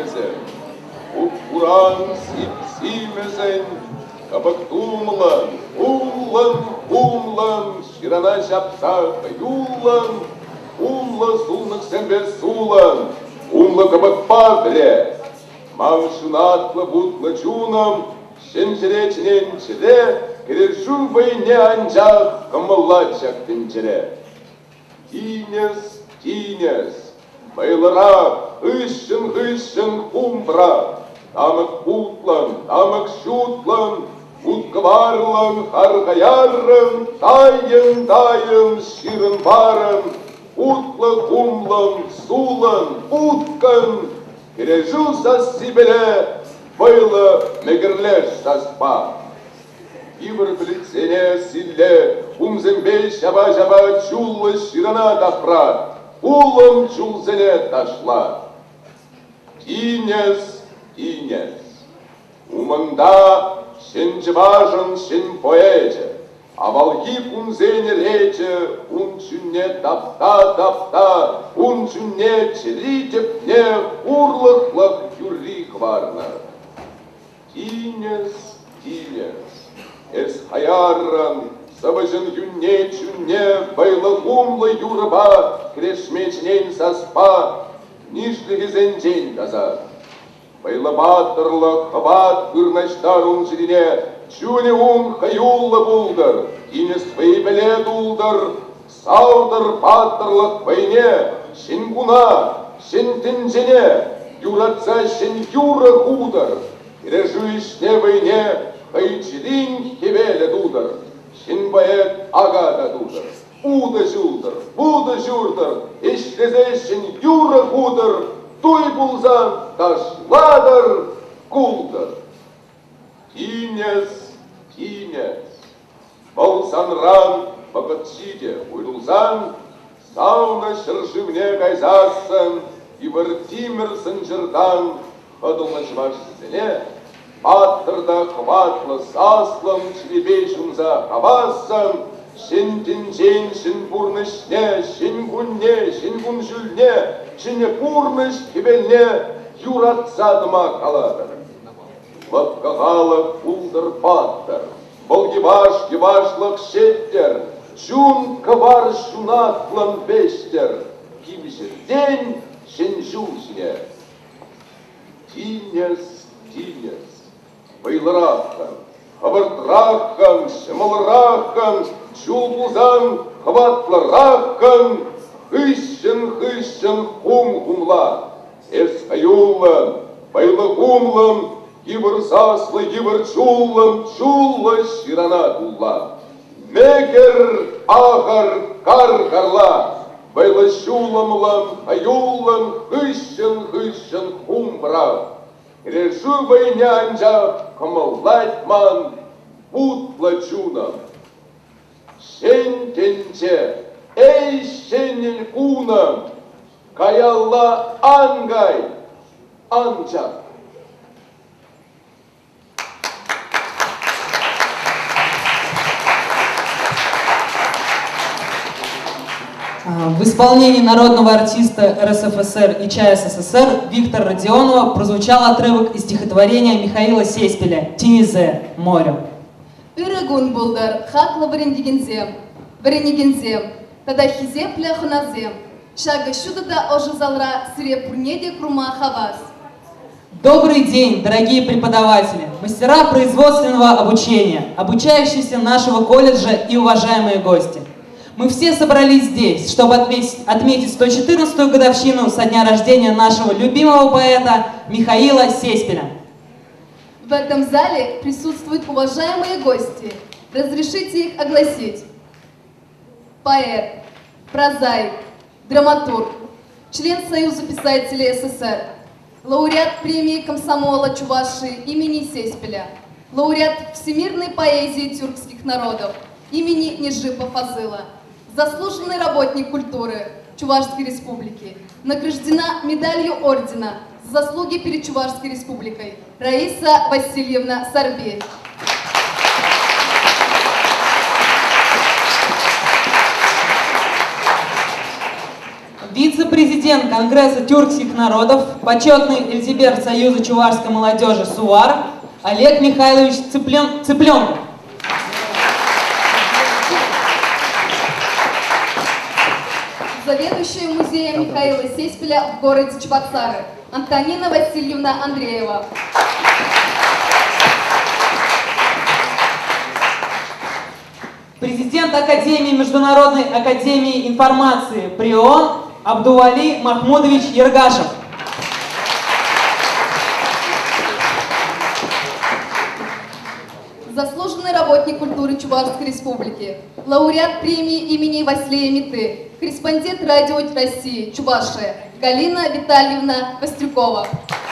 тимезе, Уран симезен, кабактумлан, умлан, ширана шапса юлан, умла сулнак сенбе сулан, умла кабак падре, мамшунатла бутла чунам, шенчере ченчере, керешу войне анчах, камалачак тенчере. Тинес, байлара, хыщен, хумбра, тамак путлан, тамак шутлан, уткварлан, харгаярран, тайын, ширын баран, утла хумлан, сулан, уткан, кережу со сибеле, байла мегерлеш саспа. Ивр плетене силле, умзембе жаба чулла ширана тахра, улам чулзене ташла. Тинес, уманда шенчеважен шен поэте, а волги умзене рече, чунне тапта, чунне черитепне, урлахлах юри хварна. Тинес, эс хаярран, сабажен чунне, байлагумла юрба, крешмечнен саспа, нишлиги зенчен каза. Байлабаттырла хабат кырнаштарун жирине, чуне хаюлла булдар, тинес вейбеле дулдар, саудар паттырлық войне, шенгуна, шентенжене, юратса шен юра худар, режу ишне войне, хайчилин хевеле дудар, шенбаэт агада дудар, уда журдар, эшрезе шен юра худар, туй булзан ташладар кулдар. Тинес, болсанран папатчиде уйлзан, сауна шыршывне кайзасын, и вартимер сынжырдан, ходулна жваш зене, паттырда хватла саслам, чвебешунза хавасан, шентенжен шенпурнышне, шенгунжүлне, шенепурныш кебелне, юратсадыма каладыр. Лапкағалық пулдыр паттыр, болгивашлық шеттер, чун кавар шунатлан бештер, кимшерден шенжулшіне. Тинес, байлыраққан, хабыртыраққан, шымылыраққан, чулбузан хватлыраққан, хыщен хум-хумла, эс хаюллан, байлығумлан, гибір саслы, гибір чулла ширана дулла. Мекер ағар карла, байлы шуламлан, хаюллан, хыщен хумбра. Решу войнянжа камалайтман бутла чунам. Шентенче, эй шенел кунам, каялла ангай, анчак. В исполнении народного артиста РСФСР и ЧА СССР Виктора Родионова прозвучал отрывок из стихотворения Михаила Сеспеля «Тинезе, море». Үрігун бұлдар, хақлы біренегензем, тада хизе пляхуназем, шага шудада ожизалра сире пурнеде крума хавас. Добрый день, дорогие преподаватели, мастера производственного обучения, обучающиеся нашего колледжа и уважаемые гости. Мы все собрались здесь, чтобы отметить 114-ю годовщину со дня рождения нашего любимого поэта Михаила Сеспеля. В этом зале присутствуют уважаемые гости. Разрешите их огласить. Поэт, прозаик, драматург, член Союза писателей СССР, лауреат премии комсомола Чувашии имени Сеспеля, лауреат всемирной поэзии тюркских народов имени Нежипа Фазыла, заслуженный работник культуры Чувашской Республики, награждена медалью ордена за заслуги перед Чувашской Республикой Раиса Васильевна Сарбей. вице-президент Конгресса тюркских народов, почетный эльзибер Союза чувашской молодежи СУАР Олег Михайлович Цыпленков. Заведующая музеем Михаила Сеспеля в городе Чебоксары Антонина Васильевна Андреева. Президент Академии Международной академии информации при ООН Абдували Махмудович Ергашев. Заслуженный работник культуры Чувашской Республики, лауреат премии имени Василия Миты, корреспондент радио России Чувашия Галина Витальевна Кострюкова.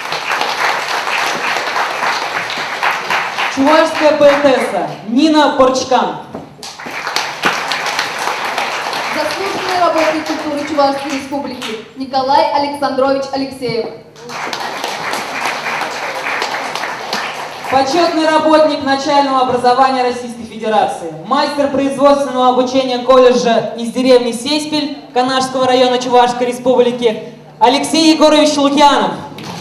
Чувашская поэтесса Нина Порчкан. Заслуженный работник культуры Чувашской Республики Николай Александрович Алексеев. Почетный работник начального образования Российской Федерации, мастер производственного обучения колледжа из деревни Сеспель Канашского района Чувашской Республики Алексей Егорович Лукьянов.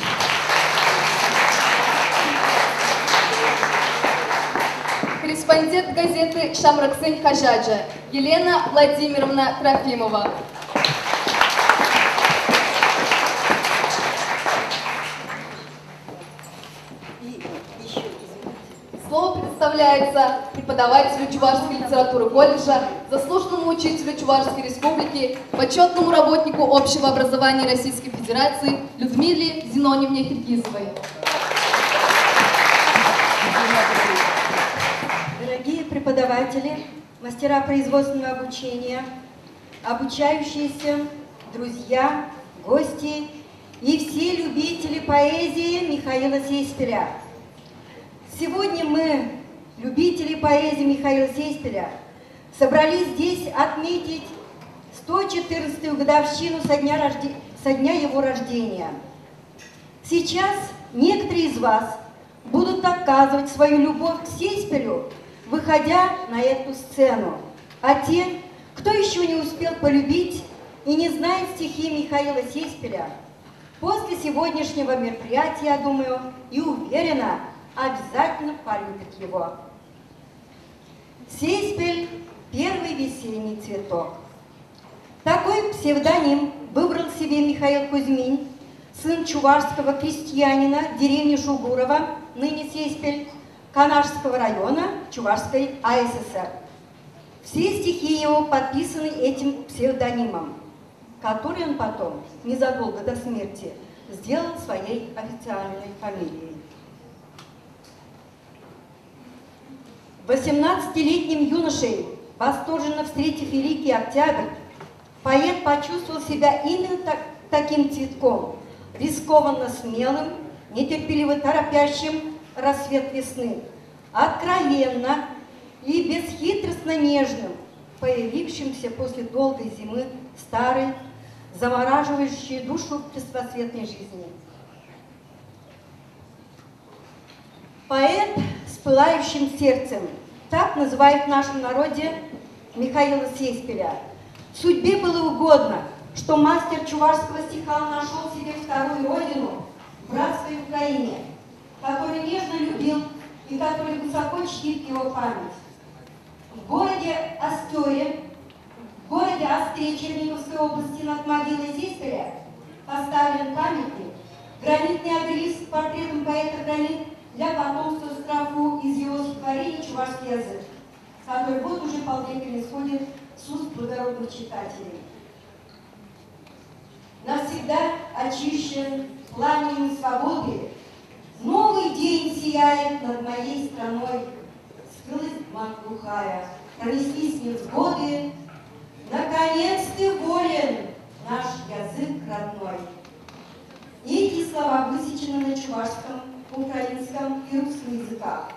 Корреспондент газеты «Шамраксень Хажаджа» Елена Владимировна Трофимова. Слово предоставляется преподавателю чувашской литературы колледжа, заслуженному учителю Чувашской Республики, почетному работнику общего образования Российской Федерации Людмиле Зиновьевне Киргизовой. Дорогие преподаватели, мастера производственного обучения, обучающиеся, друзья, гости и все любители поэзии Михаила Сеспеля. Сегодня мы, любители поэзии Михаила Сеспеля, собрались здесь отметить 114-ю годовщину со дня его рождения. Сейчас некоторые из вас будут доказывать свою любовь к Сеспелю, выходя на эту сцену. А те, кто еще не успел полюбить и не знает стихи Михаила Сеспеля, после сегодняшнего мероприятия, я думаю, и уверена, обязательно полюбит его. Сеспель – первый весенний цветок. Такой псевдоним выбрал себе Михаил Кузьмин, сын чувашского крестьянина деревни Шугурова, ныне Сеспель, Канашского района Чувашской АССР. Все стихи его подписаны этим псевдонимом, который он потом, незадолго до смерти, сделал своей официальной фамилией. 18-летним юношей, восторженно встретив Великий Октябрь, поэт почувствовал себя именно таким цветком, рискованно смелым, нетерпеливо торопящим рассвет весны, откровенно и бесхитростно нежным, появившимся после долгой зимы старой, замораживающей душу беспросветной жизни. Поэт с пылающим сердцем, так называют в нашем народе Михаила Сеспеля. Судьбе было угодно, что мастер чувашского стиха нашел себе вторую родину в братской Украине, который нежно любил и который высоко чтит его память. В городе Остере, в городе Остре Черниговской области над могилой Сеспеля поставлен памятник, гранитный обелиск с портретом поэта хранит для потомства строфу из его стихотворений «Чувашский язык», который вот уже полвека исходит с уст благородных читателей. Навсегда очищен пламенем свободы, новый день сияет над моей страной. Скрылась тьма глухая, пронеслись невзгоды, наконец ты волен, наш язык родной. Эти слова высечены на чувашском, украинском и русском языках.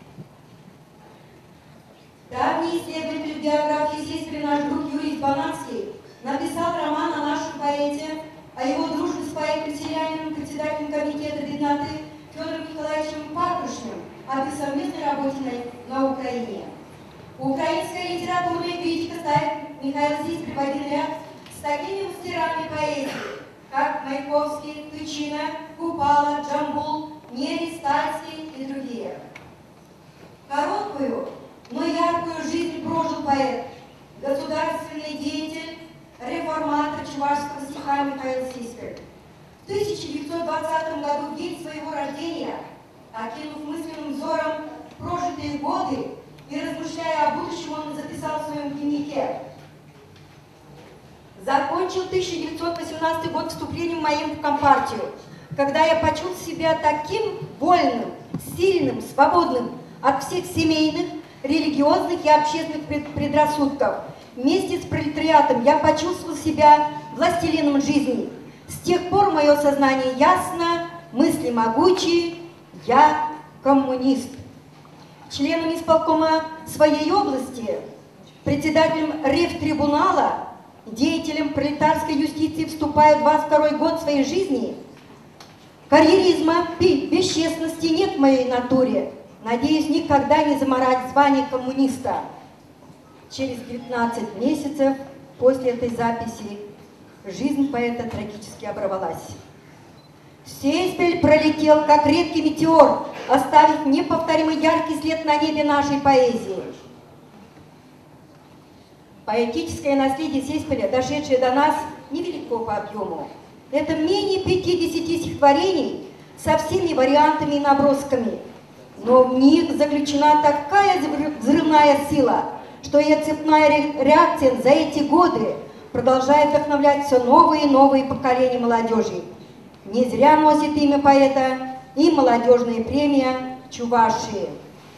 Давний исследователь биографии Сеспеля, наш друг Юрий Бананский, написал роман о нашем поэте, о его дружбе с поэтом-сириянином, председателем комитета бедноты Федором Николаевичем Патрушным, об их совместной работе на Украине. Украинская литературная критика ставит Михаила Сеспеля в один ряд с такими мастерами поэзии, как Маяковский, Тычина, Купала, Джамбул, Нерий, Стальский и другие. Короткую, но яркую жизнь прожил поэт, государственный деятель, реформатор чувашского стиха Михаил Сеспель. В 1920 году, в день своего рождения, окинув мысленным взором прожитые годы и размышляя о будущем, он записал в своем дневнике: «Закончил 1918 год вступлением моим в Компартию, когда я почувствовал себя таким вольным, сильным, свободным от всех семейных, религиозных и общественных предрассудков. Вместе с пролетариатом я почувствовал себя властелином жизни. С тех пор мое сознание ясно, мысли могучие, я коммунист». Членом исполкома своей области, председателем Ревтрибунала, деятелем пролетарской юстиции вступая в 22-й год своей жизни. Карьеризма, бесчестности нет в моей натуре. Надеюсь, никогда не заморать звание коммуниста. Через 19 месяцев после этой записи жизнь поэта трагически оборвалась. Сеспель пролетел, как редкий метеор, оставив неповторимый яркий след на небе нашей поэзии. Поэтическое наследие Сеспеля, дошедшее до нас, невелико по объему. Это менее 50 стихотворений со всеми вариантами и набросками. Но в них заключена такая взрывная сила, что ее цепная реакция за эти годы продолжает вдохновлять все новые и новые поколения молодежи. Не зря носит имя поэта и молодежная премия Чувашии.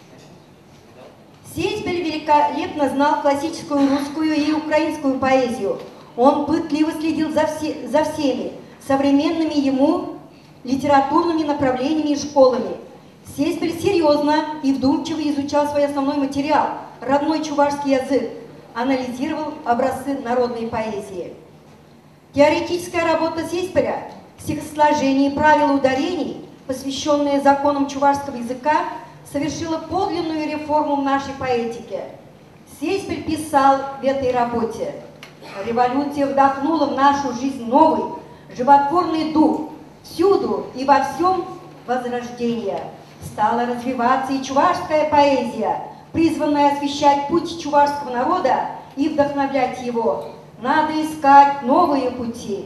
Сеспель великолепно знал классическую русскую и украинскую поэзию. Он пытливо следил за всеми современными ему литературными направлениями и школами. Сеспель серьезно и вдумчиво изучал свой основной материал, родной чувашский язык, анализировал образцы народной поэзии. Теоретическая работа Сеспеля, стихосложение и правила ударений, посвященные законам чувашского языка, совершила подлинную реформу в нашей поэтике. Сеспель писал в этой работе: «Революция вдохнула в нашу жизнь новый, животворный дух. Всюду и во всем возрождение. Стала развиваться и чувашская поэзия, призванная освещать путь чувашского народа и вдохновлять его. Надо искать новые пути».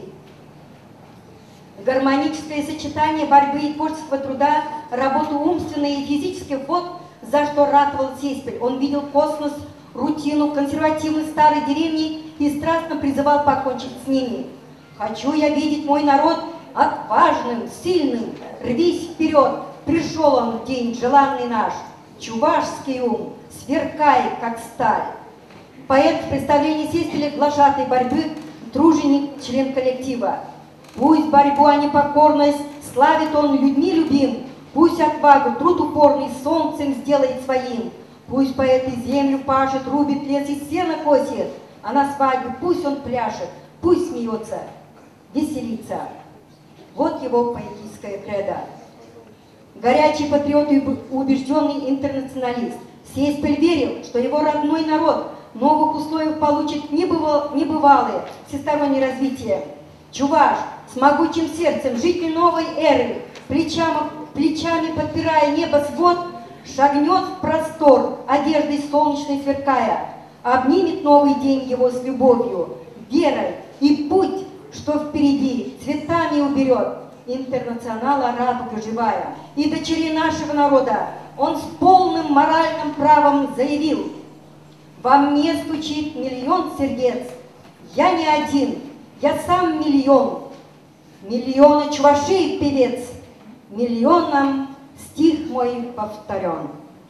Гармоническое сочетание борьбы и творческого труда, работу умственной и физических, вот за что ратовал Сеспель. Он видел космос, рутину, консервативность старой деревни и страстно призывал покончить с ними. «Хочу я видеть мой народ отважным, сильным, рвись вперед, пришел он день желанный наш, чувашский ум, сверкай, как сталь». Поэт в представлении Сеспеля глашатай борьбы, труженик, член коллектива. Пусть борьбу, а не покорность, славит он людьми любим, пусть отвагу, труд упорный солнцем сделает своим. Пусть поэт и землю пашет, рубит лес и сено косит, а на свадьбе пусть он пляшет, пусть смеется, веселится. Вот его поэтическая кредо. Горячий патриот и убежденный интернационалист, Сеспель верил, что его родной народ в новых условиях получит небывалое всестороннее развитие. Чуваш с могучим сердцем, житель новой эры, плечами подпирая небосвод, шагнет в простор, одеждой солнечной сверкая, обнимет новый день его с любовью, верой, и путь, что впереди, цветами уберет. Интернационала радуга живая. И дочерей нашего народа он с полным моральным правом заявил: «Во мне стучит миллион сердец, я не один, я сам миллион. Миллиона чувашей певец, миллионам стих мой повторен».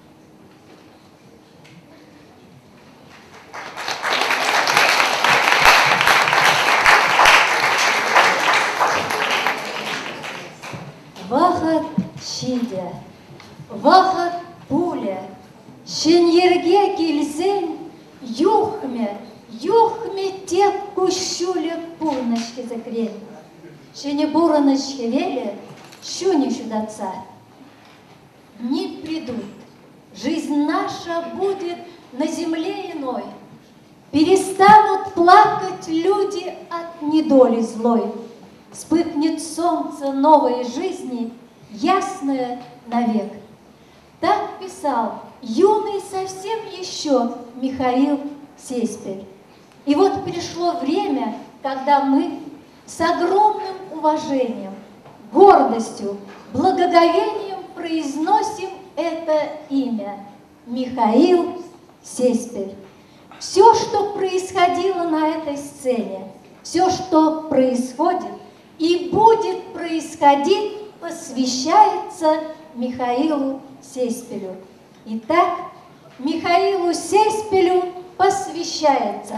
Вахат шиде, вахат пуля, шеньерге килсен, юхме тек кущуле пурночки закрен. Шене бураночки веле, щуни чудотца. Дни придут, жизнь наша будет на земле иной. Перестанут плакать люди от недоли злой. Вспыхнет солнце новой жизни, ясное навек. Так писал юный совсем еще Михаил Сеспель. И вот пришло время, когда мы с огромным уважением, гордостью, благоговением произносим это имя – Михаил Сеспель. Все, что происходило на этой сцене, все, что происходит и будет происходить, посвящается Михаилу Сеспелю. Итак, Михаилу Сеспелю посвящается.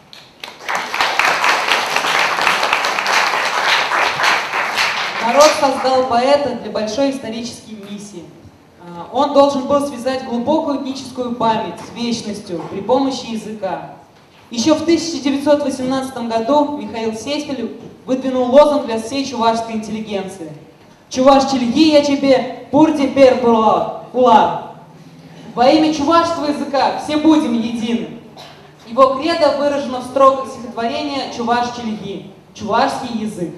Народ создал поэта для большой исторической миссии. Он должен был связать глубокую этническую память с вечностью при помощи языка. Еще в 1918 году Михаил Сеспель выдвинул лозунг для всей чувашской интеллигенции. «Чуваш чельги я тебе, пурти пер пула». Во имя чувашского языка все будем едины. Его кредо выражено в строках стихотворения «Чуваш чельги» – чувашский язык.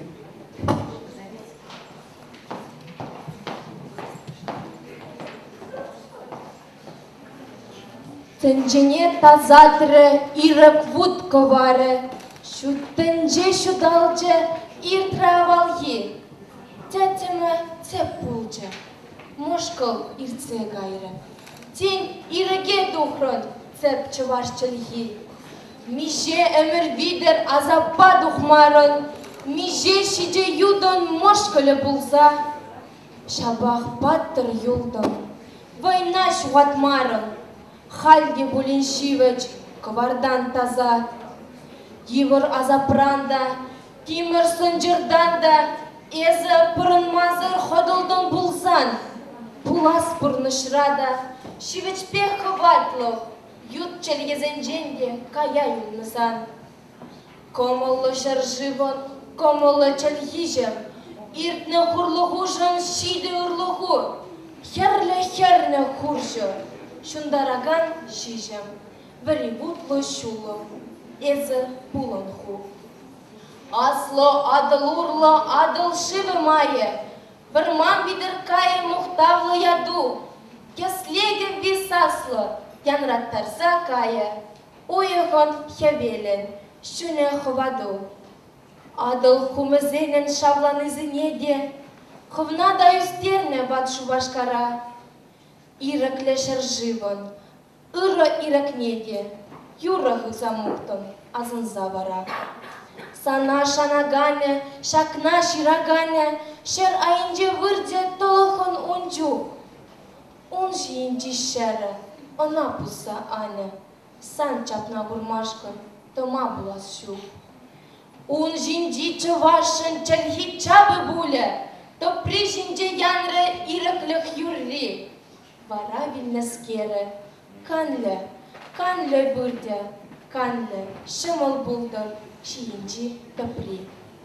Тенджене тазатре ирек вудковаре, шу тенже шудалже ир травалги. Тетеме цепулже, мошкал ирце гайре. Тень иреге духрон цеп чуваш чельги. Миже эмер видер азапа духмарон, миже шиде юдон мошкале булза. Шабах баттер юлдон, война шугатмарон. Хальги Булиншивич, Квардан Таза, Егор Азапранда, Тимир Санджирданда, Эза Пырынмазыр Ходылдың Булсан, Пулас Пырнышрада, Шивичпех Хватлов, Ют Чельгезендженде, Кая Юннысан. Комоллы Шарживон, Комоллы Чельгижем, Иртне Хурлухужын Шиды Урлуху, Херле Хуржу. Шундараган шижем, варигутло шулом, эзе пуланху. Асло адыл урло, адыл шивы мае, варман бидеркае мухтавло яду, кеслеге висасло, янраттарса кае, уйгон хевелен, шуне хваду. Адыл хумезенен шавланызынеде, хвна даю стерне ватшу башкара. Ирак лешер живон, ыра ирак неде, юрахы замуктон, азын завара. Сана шанагане, шакна ширагане, шер айынже вырде толохон унджу. Унжи инджи шере, она пуса ане, сан чапна бурмашкан, тома булас шу. Унжи инджи чувашен чельхи чабы буле, то прижинже янре ирак лех юрри. Вара вильнескере, канле бұрде, канле шымыл бұлдыр, шиінжі топри.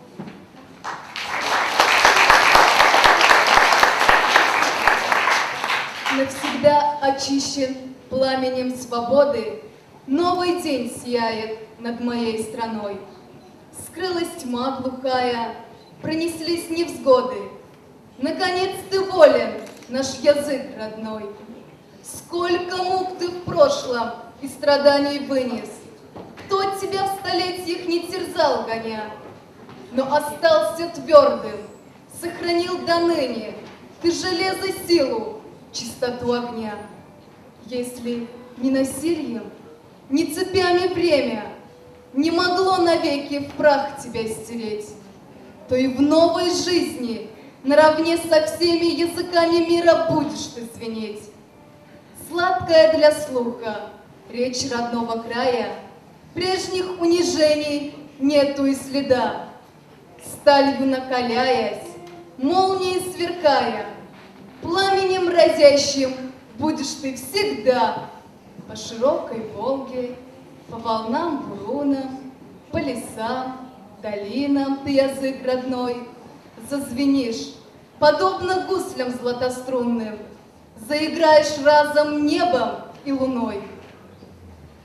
Навсегда очищен пламенем свободы, новый день сияет над моей страной. Скрылась тьма глухая, пронеслись невзгоды. Наконец ты волен, наш язык родной. Сколько мук ты в прошлом и страданий вынес, кто тебя в столетиях не терзал, гоня, но остался твердым, сохранил до ныне ты железо силу, чистоту огня. Если не насильем, не цепями время не могло навеки в прах тебя стереть, то и в новой жизни наравне со всеми языками мира будешь ты звенеть. Сладкая для слуха речь родного края, прежних унижений нету и следа. Сталью накаляясь, молнией сверкая, пламенем разящим будешь ты всегда. По широкой Волге, по волнам Буруна, по лесам, долинам ты язык родной зазвенишь, подобно гуслям златострунным, заиграешь разом небом и луной.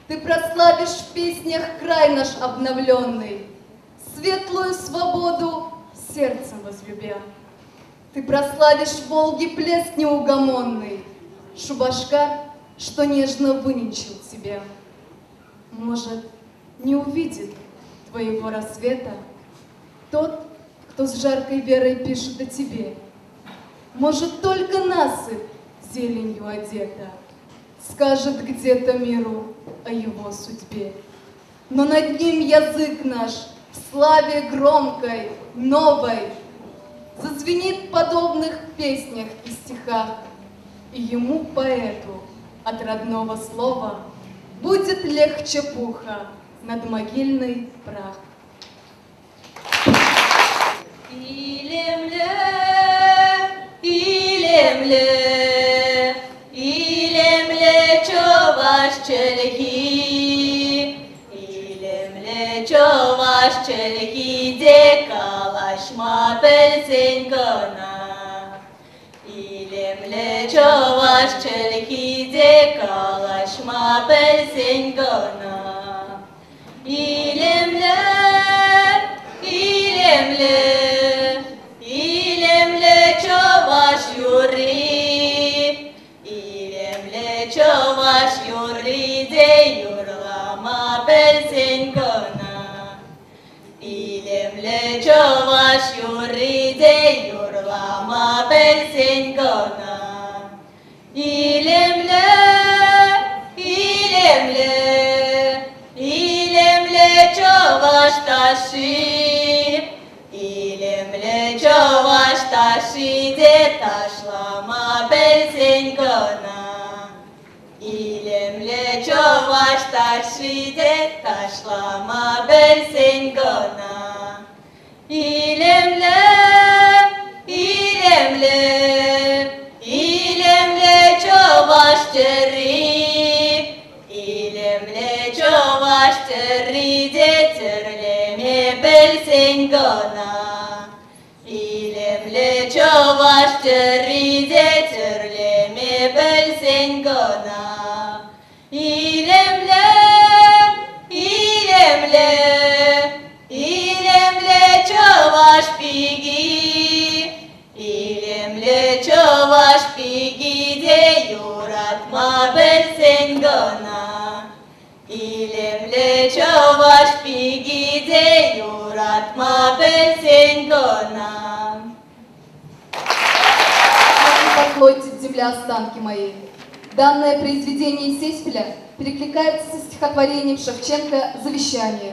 Ты прославишь в песнях край наш обновленный, светлую свободу сердцем возлюбя. Ты прославишь в Волге плеск неугомонный, Шубашкар, что нежно выненчил тебя. Может, не увидит твоего рассвета тот, кто с жаркой верой пишет о тебе. Может, только насыпь зеленью одета скажет где-то миру о его судьбе. Но над ним язык наш в славе громкой, новой зазвенит в подобных песнях и стихах, и ему, поэту, от родного слова будет легче пуха над могильный прах. İlimle, ilimle, ilimle çuvaş çelgi, ilimle çuvaş çelgi de kalaşma belsin gana. İlimle çuvaş çelgi de kalaşma belsin gana. İlimle, İlimle, ilimle çavaş yuri, ilimle çavaş yuri de yurlama belsin gana. İlimle çavaş yuri de yurlama belsin gana. İlimle, ilimle, ilimle çavaş taşı. İlimle çavaş taşı de taşlama belsin gana. İlimle çavaş taşı de taşlama belsin gana. İlimle, ilimle, ilimle çavaş teri. İlimle çavaş teri de terleme belsin gana. İlimle çavaş teri de terleme belsin gana. İlimle, ilimle, ilimle çavaş pigi. İlimle çavaş pigi de yuratma belsin gana. İlimle çavaş pigi de yuratma belsin gana. Поклоньте земля останки мои. Данное произведение Сеспеля перекликается со стихотворением Шевченко «Завещание».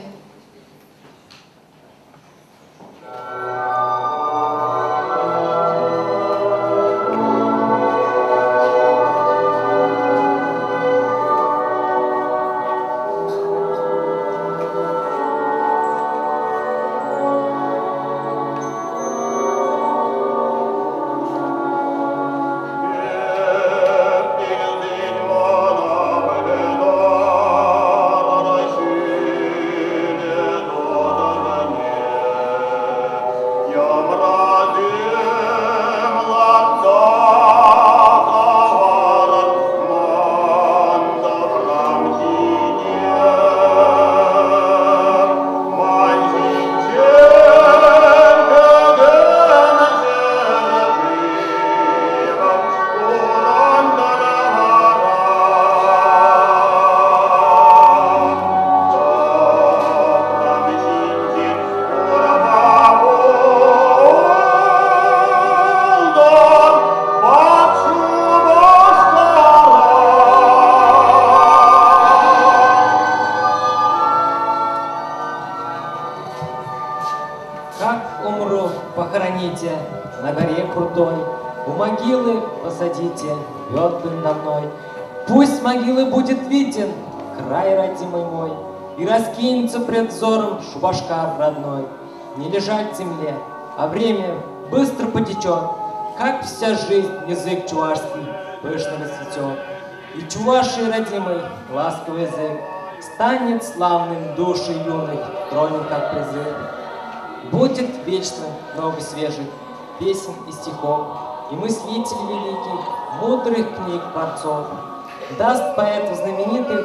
похороните на горе крутой, у могилы посадите ветвь на мной. Пусть с могилы будет виден край родимый мой, и раскинется пред взором Шубашкар родной. Не лежать в земле, а время быстро потечет, как вся жизнь язык чувашский пышно расцветет. И чуваший родимый ласковый язык станет славным души юных, тронет как призыв. Будет вечно много свежих песен и стихов, и мыслитель великих, мудрых книг творцов. Даст поэтов знаменитых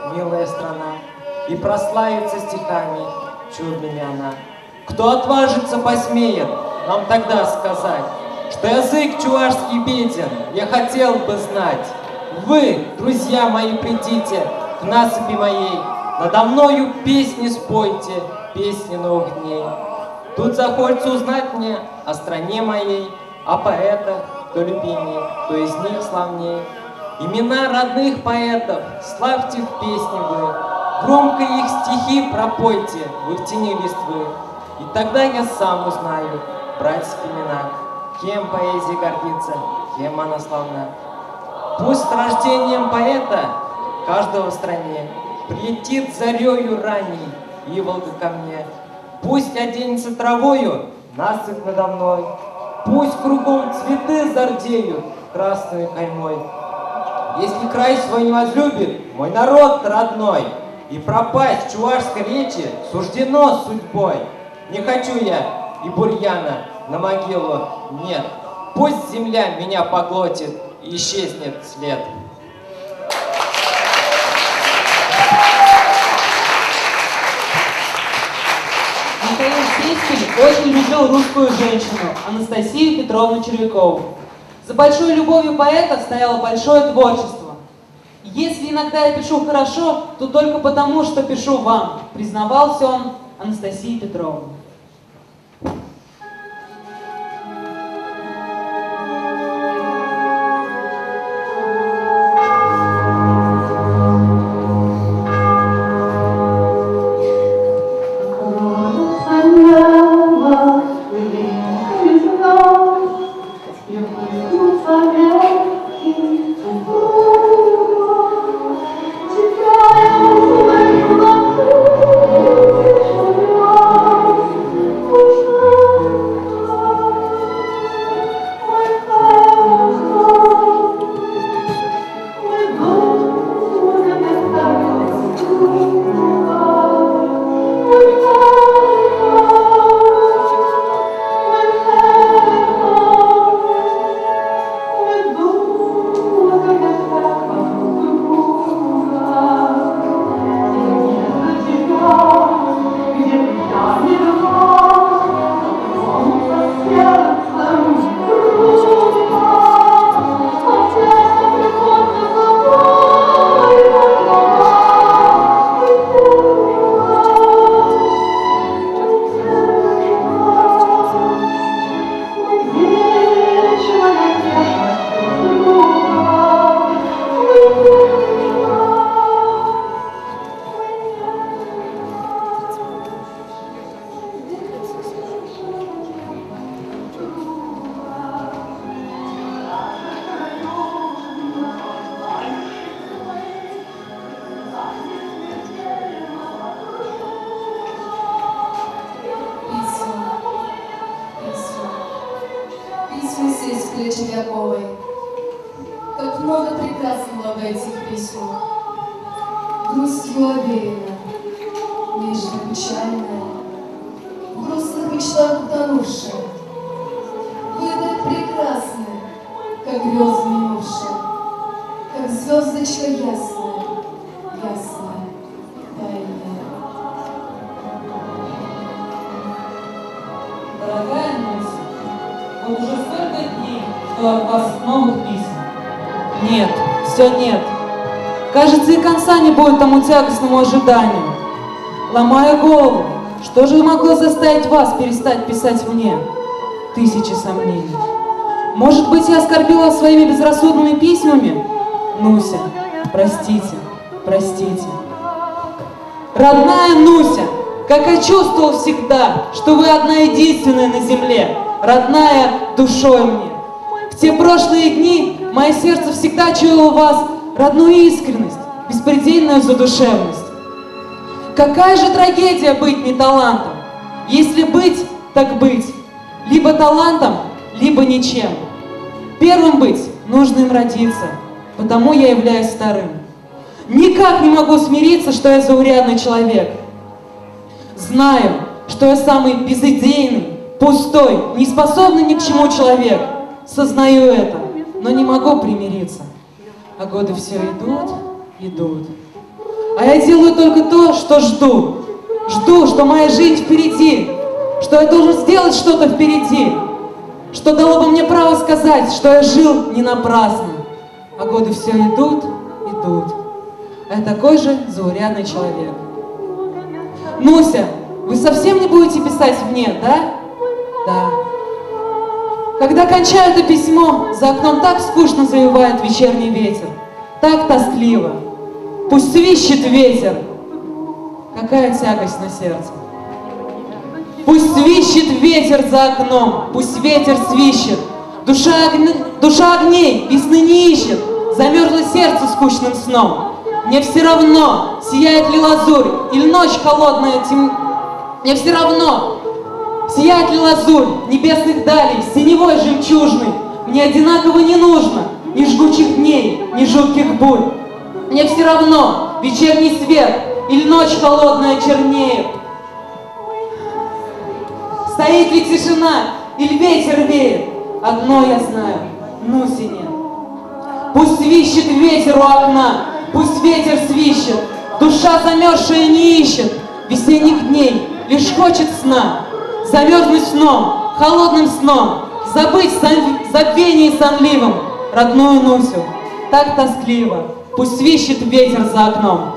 милая страна, и прославится стихами чудными она. Кто отважится, посмеет нам тогда сказать, что язык чувашский беден, я хотел бы знать. Вы, друзья мои, придите к насыпи моей, надо мною песни спойте, песни новых дней. Тут захочется узнать мне о стране моей, о поэтах, кто любимее, кто из них славней. Имена родных поэтов славьте в песне вы, громко их стихи пропойте вы в тени листвы. И тогда я сам узнаю, братьев имена, кем поэзия гордится, кем она славна. Пусть с рождением поэта каждого в стране прилетит зарею ранней Иволга ко мне. Пусть оденется травою насыпь надо мной, пусть кругом цветы зардеют красной каймой. Если край свой не возлюбит мой народ родной, и пропасть чувашской речи суждено судьбой. Не хочу я и бурьяна на могилу, нет. Пусть земля меня поглотит и исчезнет след. Михаил Сеспель очень любил русскую женщину Анастасию Петровну Червякову. За большой любовью поэта стояло большое творчество. Если иногда я пишу хорошо, то только потому, что пишу вам, признавался он Анастасии Петровне. Червяковой. Как много прекрасного в этих письмах. Грустью овеяна, нежно печальная, в грустных мечтах утонувшая. Вы так прекрасны, как грезы минувшие, как звездочка ясная, ясная, тайная. Дорогая Нуся, вот уже столько дней, что от вас новых писем. Нет, все нет. Кажется, и конца не будет тому тягостному ожиданию. Ломая голову, что же могло заставить вас перестать писать мне? Тысячи сомнений. Может быть, я оскорбила своими безрассудными письмами? Нуся, простите, простите. Родная Нуся, как я чувствовал всегда, что вы одна единственная на земле, родная душой мне. В те прошлые дни мое сердце всегда чуяло в вас родную искренность, беспредельную задушевность. Какая же трагедия быть не талантом? Если быть, так быть. Либо талантом, либо ничем. Первым быть нужно им родиться, потому я являюсь вторым. Никак не могу смириться, что я заурядный человек. Знаю, что я самый безидейный, пустой, неспособный ни к чему человек. Сознаю это, но не могу примириться. А годы все идут, идут. А я делаю только то, что жду. Жду, что моя жизнь впереди, что я должен сделать что-то впереди, что дало бы мне право сказать, что я жил не напрасно. А годы все идут, идут. А я такой же заурядный человек. Нуся, вы совсем не будете писать мне, да? Да. Когда кончаю это письмо, за окном так скучно завывает вечерний ветер. Так тоскливо. Пусть свищет ветер. Какая тягость на сердце. Пусть свищет ветер за окном, пусть ветер свищет. Душа огней весны не ищет, замерзло сердце скучным сном. Мне все равно, сияет ли лазурь, или ночь холодная Мне все равно, сияет ли лазурь небесных далей, синевой жемчужный. Мне одинаково не нужно ни жгучих дней, ни жутких бурь. Мне все равно, вечерний свет или ночь холодная чернеет. Стоит ли тишина или ветер веет, одно я знаю, Нуси нет. Пусть свищет ветер у окна, пусть ветер свищет, душа замерзшая не ищет весенних дней, лишь хочет сна. Замерзнуть сном, холодным сном, забыть в забвении сонливым родную Нусю. Так тоскливо, пусть свищет ветер за окном.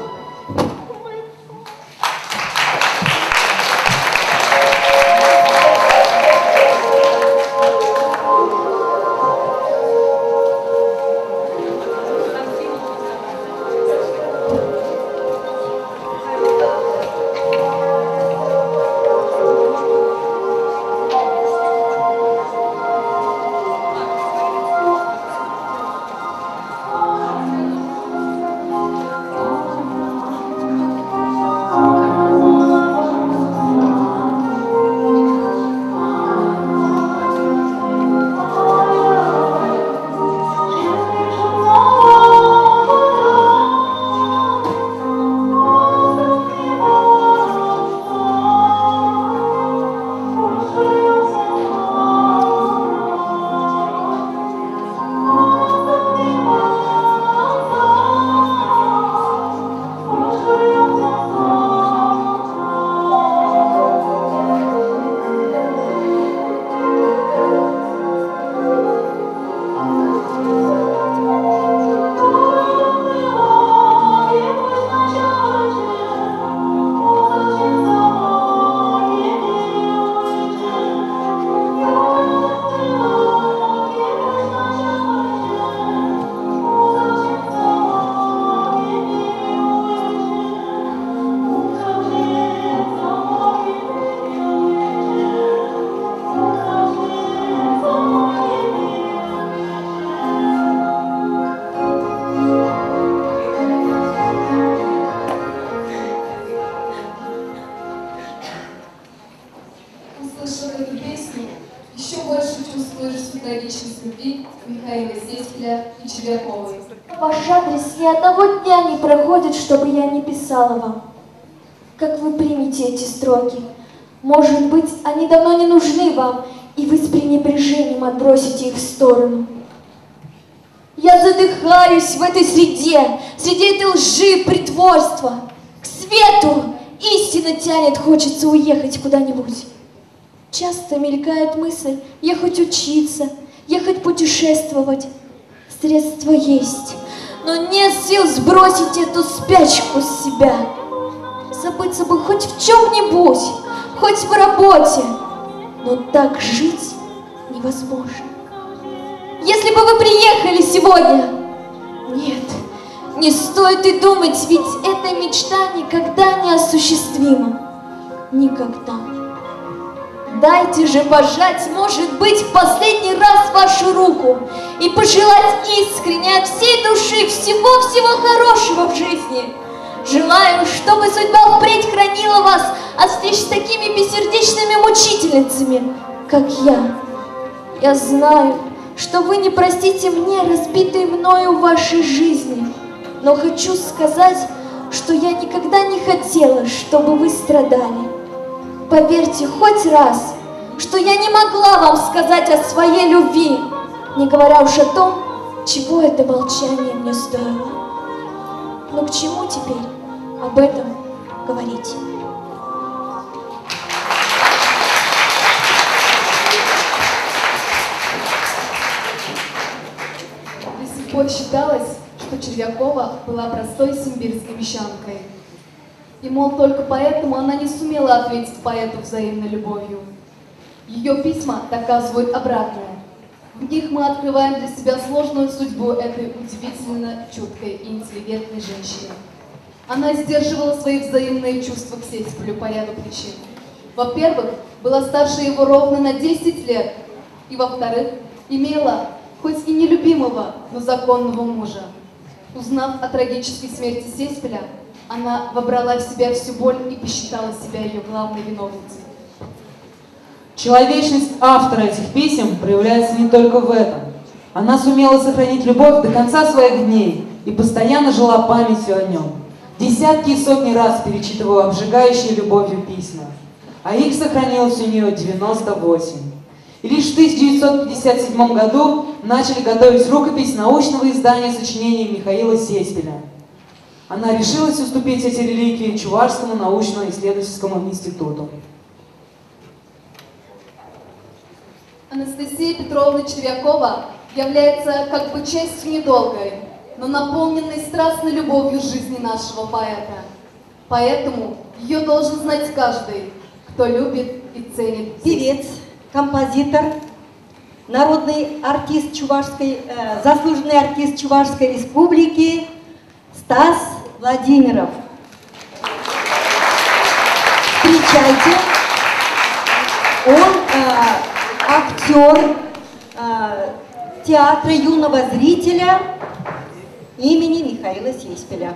Ваш адрес ни одного дня не проходит, чтобы я не писала вам. Как вы примете эти строки? Может быть, они давно не нужны вам, и вы с пренебрежением отбросите их в сторону. Я задыхаюсь в этой среде, среди этой лжи, притворства. К свету истинно тянет, хочется уехать куда-нибудь. Часто мелькает мысль ехать учиться, ехать путешествовать. Средства есть, но нет сил сбросить эту спячку с себя. Забыться бы хоть в чем-нибудь, хоть в работе, но так жить невозможно. Если бы вы приехали сегодня... Нет, не стоит и думать, ведь эта мечта никогда не осуществима. Никогда. Дайте же пожать, может быть, в последний раз вашу руку и пожелать искренне от всей души всего-всего хорошего в жизни. Желаю, чтобы судьба впредь хранила вас от встреч с такими бессердечными мучительницами, как я. Я знаю, что вы не простите мне разбитой мною вашей жизни, но хочу сказать, что я никогда не хотела, чтобы вы страдали. Поверьте хоть раз, что я не могла вам сказать о своей любви, не говоря уж о том, чего это молчание мне стоило. Но к чему теперь об этом говорить. До сих пор считалось, что Червякова была простой симбирской мещанкой. И, мол, только поэтому она не сумела ответить поэту взаимной любовью. Ее письма доказывают обратное. В них мы открываем для себя сложную судьбу этой удивительно чуткой и интеллигентной женщины. Она сдерживала свои взаимные чувства к Сеспелю по ряду причин. Во-первых, была старше его ровно на 10 лет. И, во-вторых, имела, хоть и нелюбимого, но законного мужа. Узнав о трагической смерти Сеспеля, она вобрала в себя всю боль и посчитала себя ее главной виновницей. Человечность автора этих писем проявляется не только в этом. Она сумела сохранить любовь до конца своих дней и постоянно жила памятью о нем. Десятки и сотни раз перечитывала обжигающие любовью письма, а их сохранилось у нее 98. И лишь в 1957 году начали готовить рукопись научного издания сочинений Михаила Сеспеля. Она решилась уступить эти реликвии Чувашскому научно-исследовательскому институту. Анастасия Петровна Червякова является как бы частью недолгой, но наполненной страстной любовью жизни нашего поэта. Поэтому ее должен знать каждый, кто любит и ценит. Певец, композитор, народный артист заслуженный артист Чувашской республики Стас Владимиров. Встречайте, он актер театра юного зрителя имени Михаила Сеспеля.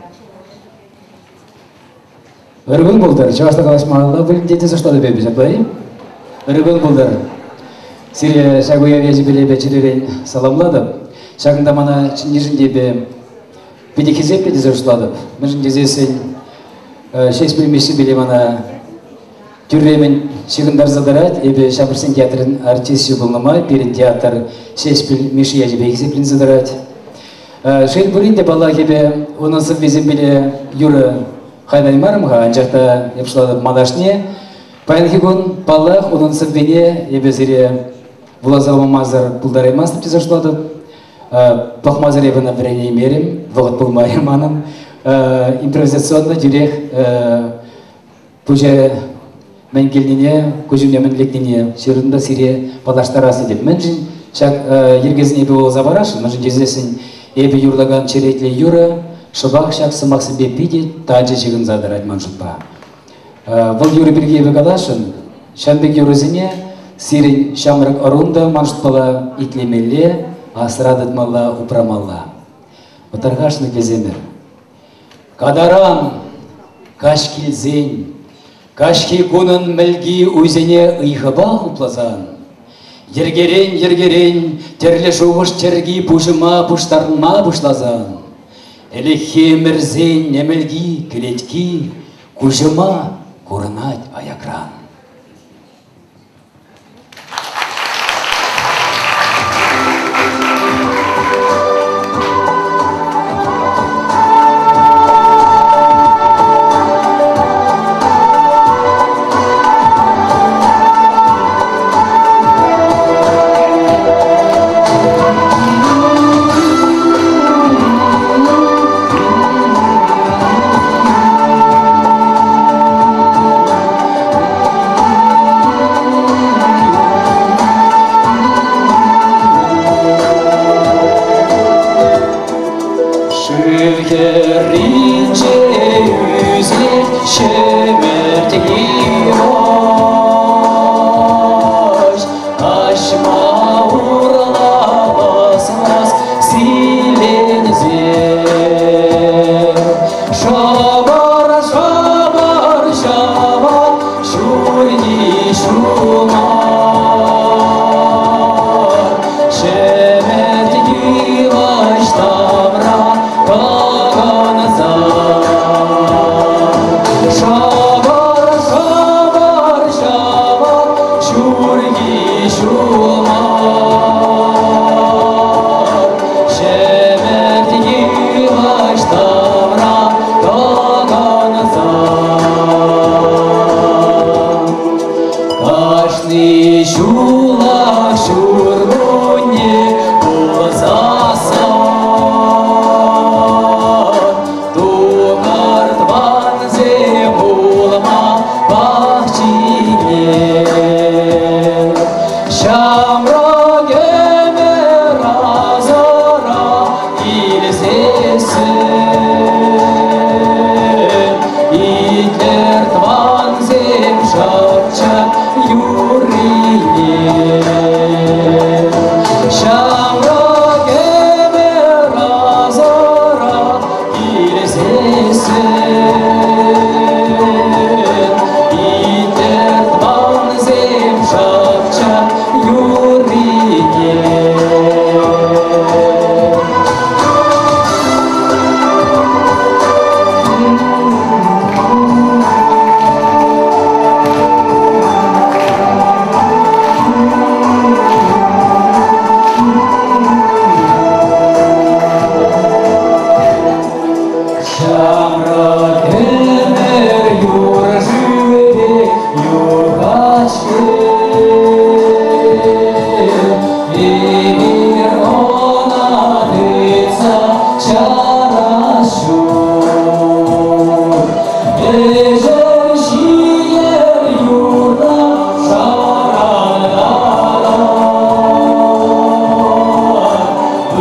Рыбын булдар, Чувашта қаласы маңында бұл детесі что да бебіз, аплай? Рыбын булдар. Сире шагуя вези білебе чиререн саламладып, шагында мана нижінде бе педикизеп леди зашладып. Мыжын дезесін 6 білмеші біле мана тюрремен шигындар задарат, эбе Шапырсен театрын артисты болнама, перед театр 6 білмеші язебе екзеплін задарат. Шейн буринде бала кебе онысы везем біле юры хайнаймарымға, анжақта епшладып мадашне, Паянхигун палах онын сывбене ебе зире влазалма мазар пулдараймас тіпте зашладып, плахмазар ебе на врене мерим, вғыт пулмайым аным, импровизационно дирек пуже мен келнене, көжімне мен лекнене, шерында сире палаштарасы деп. Мен жин шак ергезін ебе ол забарашын, мен жин жезесін ебе юрлаган черетле юра, шыбақ шак сымақсы бе пиде, таджи жігін задарать ман жұтпа. Бұл юры бірге ебе калашын, шанбек юрызіне сирин шамрак орунда ман жұтпала итлемеле, асырадытмала упрамала. Отарғашны кеземір. Кадарам, каш келзен, кашки кунын мілгі өзіне ұйғыба құплазан. Ергерен, терлі жуғыш терги пұжыма пұштарынма пұшлазан. Әлі хемірзен немілгі келетки, күжіма көрінат аякран.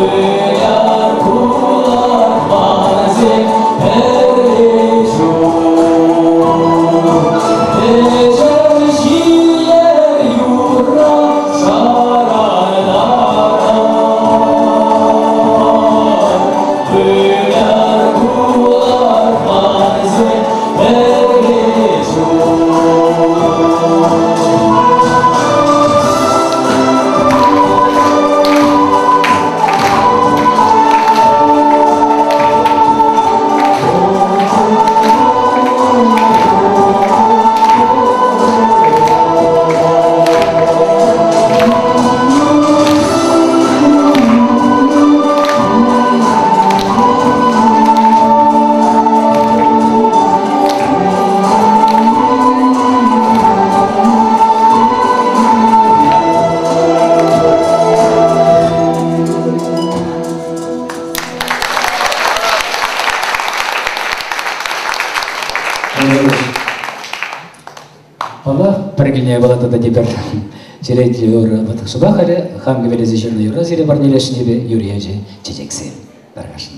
Паргильня была тогда теперь сирет юра вот субахали хам говорили зачем на юра сире барнили шнебе юрьяджи чечекси даргашн.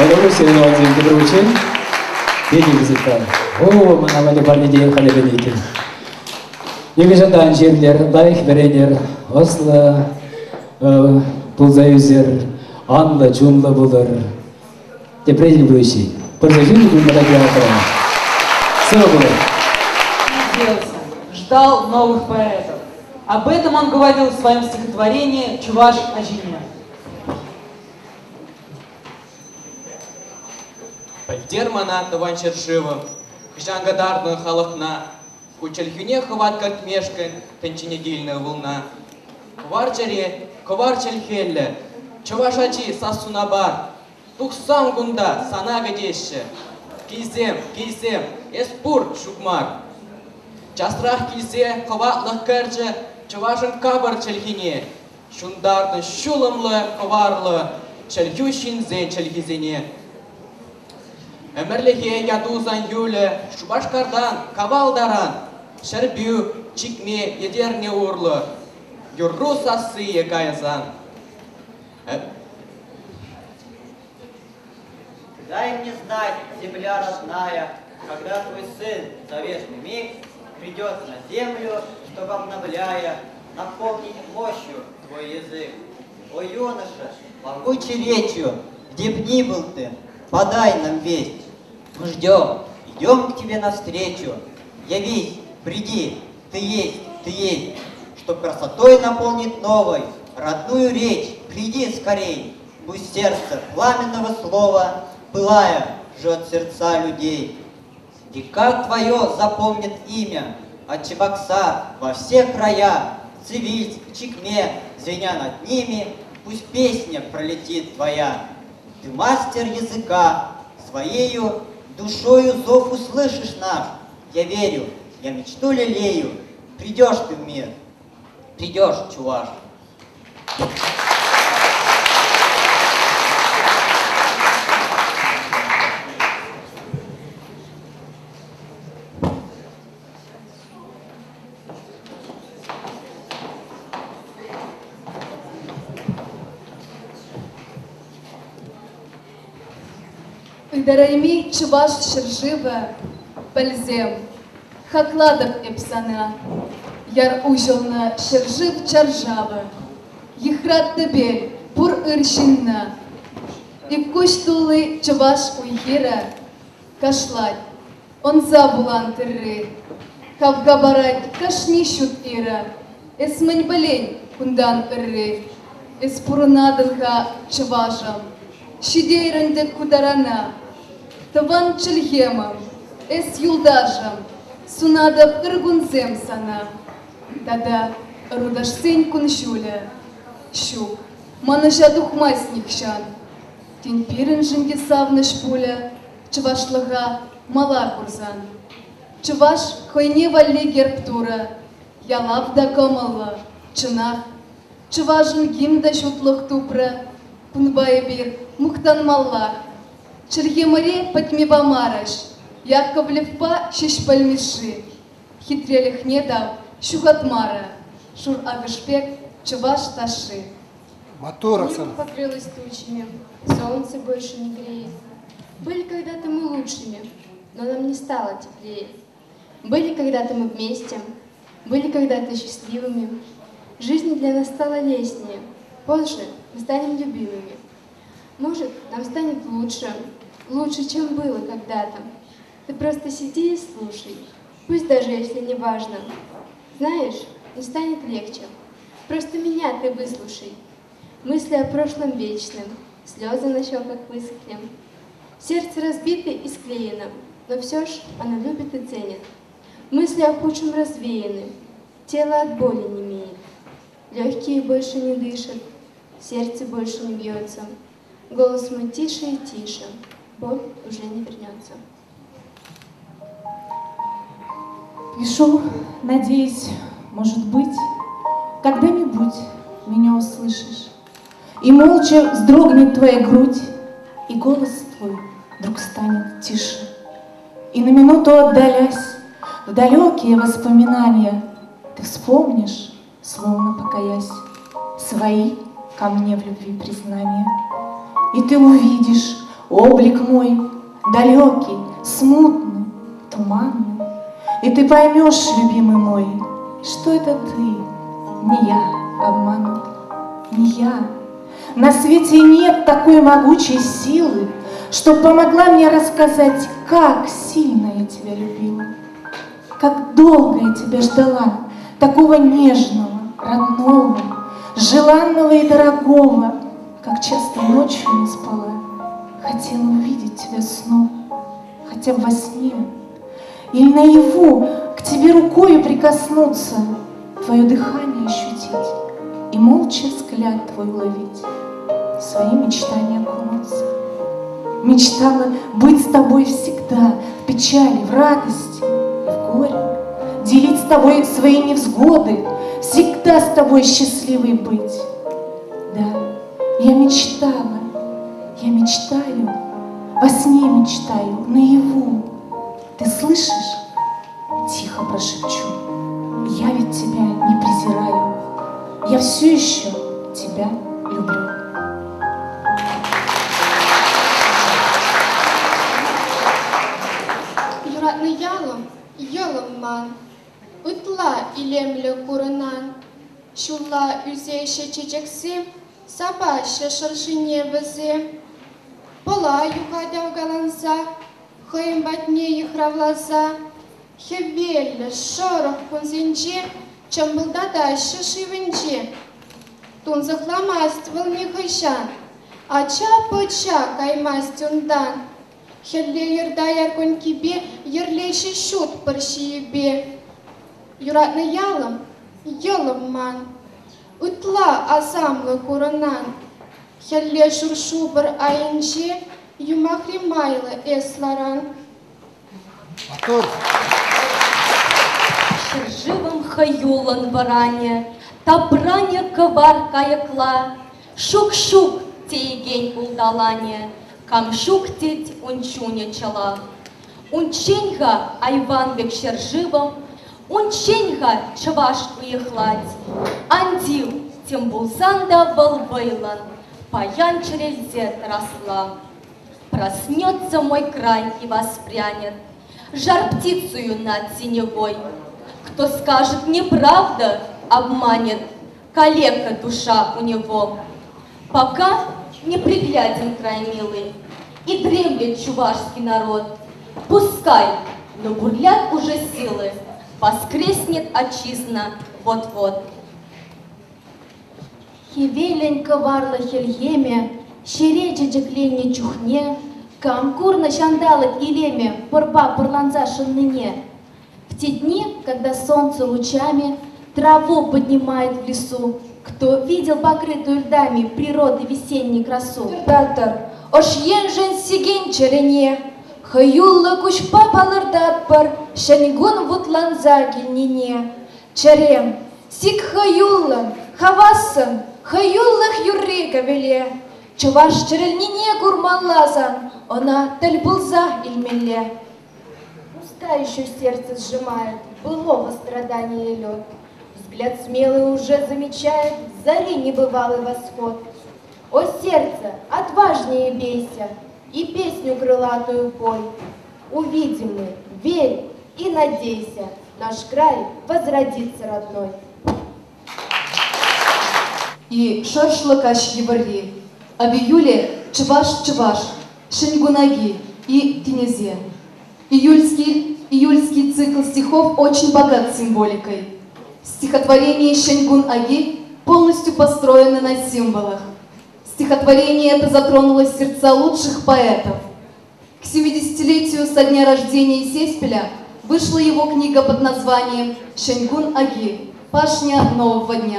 Олег Сергеевич, добрый вечер. Бедик визитка. О, манавали парни день халебеники. Егежадан жерлер, лайх беренер, Осло, Пулзаюзер, Анла, Чумла булар. Те предыдущий. Продолжение будем радиатора. Все было. Надеялся, ждал новых поэтов. Об этом он говорил в своем стихотворении «Чуваш о жене». Пальтермана таван шершива, Жангадарную халахна, Кучельхюне хват как мешкан, Тенчинедильная волна. Кварчаре, кварчельхелле, Чувашачи сасунабар, Тухсам гунда, санага деше, Кизем, эспур шукмар. Частрах кизе, хватлах кэрче, Чувашан кабар чельхине, Шундарны шуламлы, коварлы, Чельхющин зен чельхизене. Өмірліге ядузан юлі, Шубашкардан, кавалдаран, Шербю, чикме, едерне урлы, Юрру сасы кайзан. Дай мне знать, земля родная, когда твой сын, завешный миг, придет на землю, чтобы, обновляя, наполнить мощью твой язык. О, юноша, могучей речью, где б ни был ты, подай нам весть. Мы ждем, идем к тебе навстречу. Явись, приди, ты есть, чтоб красотой наполнить новой родную речь. Приди скорей, пусть сердце пламенного слова, пылая, жжет сердца людей. И как твое запомнит имя, от Чебоксар во все края, Цивильск, Чекме, звеня над ними, пусть песня пролетит твоя. Ты мастер языка, своею душою зов услышишь наш. Я верю, я мечту лелею, придешь ты в мир, придешь, чуваш. Дарайми чуваш шыржывы, пальзем, хакладов эпсана, яр ужылны шыржыв чаржавы, ехрат тебель, пур ыршинна, и куш тулы чуваш уйхира, кашлать, он забулан тырры, кавгабарать кашни шут ира, эсмэнь балень кундан ырры, эс пурунадынха чувашам, шидейрэнде кударана, Таван чельхемам, эс юлдажам, Сунадав ыргунзем сана. Тада рудашсень куншуля, Щук, маныша духмасник шан. Тень пирен жинги савны шпуля, Чывашлыга мала курзан. Чываш хойне валли герптура, Ялав да комалла, чынах. Чыважын гимда шутлых тупра, Кунбай бир мухтан маллах. Чельхемаре патьмеба мараш, Яковлевпа шишпальмиши, Хитрелих не дав, щухатмара, Шур агышпек, чуваш таши. Небо покрылось тучами, солнце больше не греет. Были когда-то мы лучшими, но нам не стало теплее. Были когда-то мы вместе, были когда-то счастливыми. Жизнь для нас стала лестнее, позже мы станем любимыми. Может, нам станет лучше, чем было когда-то. Ты просто сиди и слушай, пусть даже если не важно. Знаешь, не станет легче. Просто меня ты выслушай. Мысли о прошлом вечном, слезы на щеках высохли. Сердце разбито и склеено, но все ж оно любит и ценит. Мысли о худшем развеяны, тело от боли немеет. Легкие больше не дышат, сердце больше не бьется. Голос мой тише и тише, боль уже не вернется. Пишу, надеюсь, может быть, когда-нибудь меня услышишь. И молча вздрогнет твоя грудь, и голос твой вдруг станет тише. И на минуту отдалясь в далекие воспоминания, ты вспомнишь, словно покаясь, свои ко мне в любви признания. И ты увидишь облик мой далекий, смутный, туманный. И ты поймешь, любимый мой, что это ты, не я обманут, не я. На свете нет такой могучей силы, что помогла мне рассказать, как сильно я тебя любила, как долго я тебя ждала, такого нежного, родного, желанного и дорогого, как часто ночью не спала, хотела увидеть тебя снова, хотя бы во сне, или наяву к тебе рукою прикоснуться, твое дыхание ощутить и молча взгляд твой ловить, в свои мечтания окунуться. Мечтала быть с тобой всегда, в печали, в радости и в горе, делить с тобой свои невзгоды, всегда с тобой счастливой быть. Да, я мечтала, я мечтаю, во сне мечтаю, наяву. Ты слышишь? Тихо прошепчу. Я ведь тебя не презираю, я все еще тебя люблю. Юратный ялом, яломман, утла илемле курынан, шула үзейше чечексем, сабаще шаршине везе, пола юхадя галанса, хоем батне ихравлаза, хевелле шорох кунзинче, чем был дадаще шивенче. Тун захламасть волни хайшан, а ча каймасть ундан. Хелле ерда яркон кибе, ерлейший шут паршиебе. Юратный ялом, яломман, утла азамлы куранан. Хелле шуршубар айнче, юмахримайлы эсларан. Шерживым хаюлан варане, табране коварка якла, шук-шук тейгень улдалане, камшук теть унчуня чала. Унченьга айванбек шерживым, унченьга чаваш уехлать, андил тем булзанда волвейлан, паян черельзе росла. Проснется мой край и воспрянет жар птицею над синевой. Кто скажет неправда, обманет, калека душа у него. Пока не пригляден край милый, и дремлет чувашский народ. Пускай, но бурлят уже силы, воскреснет отчизна вот-вот. Хевеленька варла хельеме, щерече джеклене чухне, камкурна шандалок и леме, порпа парланца шанныне. В те дни, когда солнце лучами траву поднимает в лесу, кто видел покрытую льдами природы весенней красу? Даттар, ош енжен сиген черене, хаюлла кушпа палырдатпар, шенгун вутланза гильнине. Черем, сик хаюллан, хавассан, хаюллах юрри кавеле. Чуваш черельнине гурманлазан, она тельбулза ильмеле. Уста еще сердце сжимает, былого страдания лед. Взгляд смелый уже замечает зари небывалый восход. О сердце, отважнее бейся и песню крылатую пой. Увидим мы, верь и надейся, наш край возродится родной. И шаршлакаш еварли, а в июле чваш-чваш, шингунаги и тенезе. Июльский цикл стихов очень богат символикой. Стихотворение Шеньгун-Аги полностью построено на символах. Стихотворение это затронуло сердца лучших поэтов. К 70-летию со дня рождения Сеспеля вышла его книга под названием «Шеньгун-Аги. Пашня нового дня».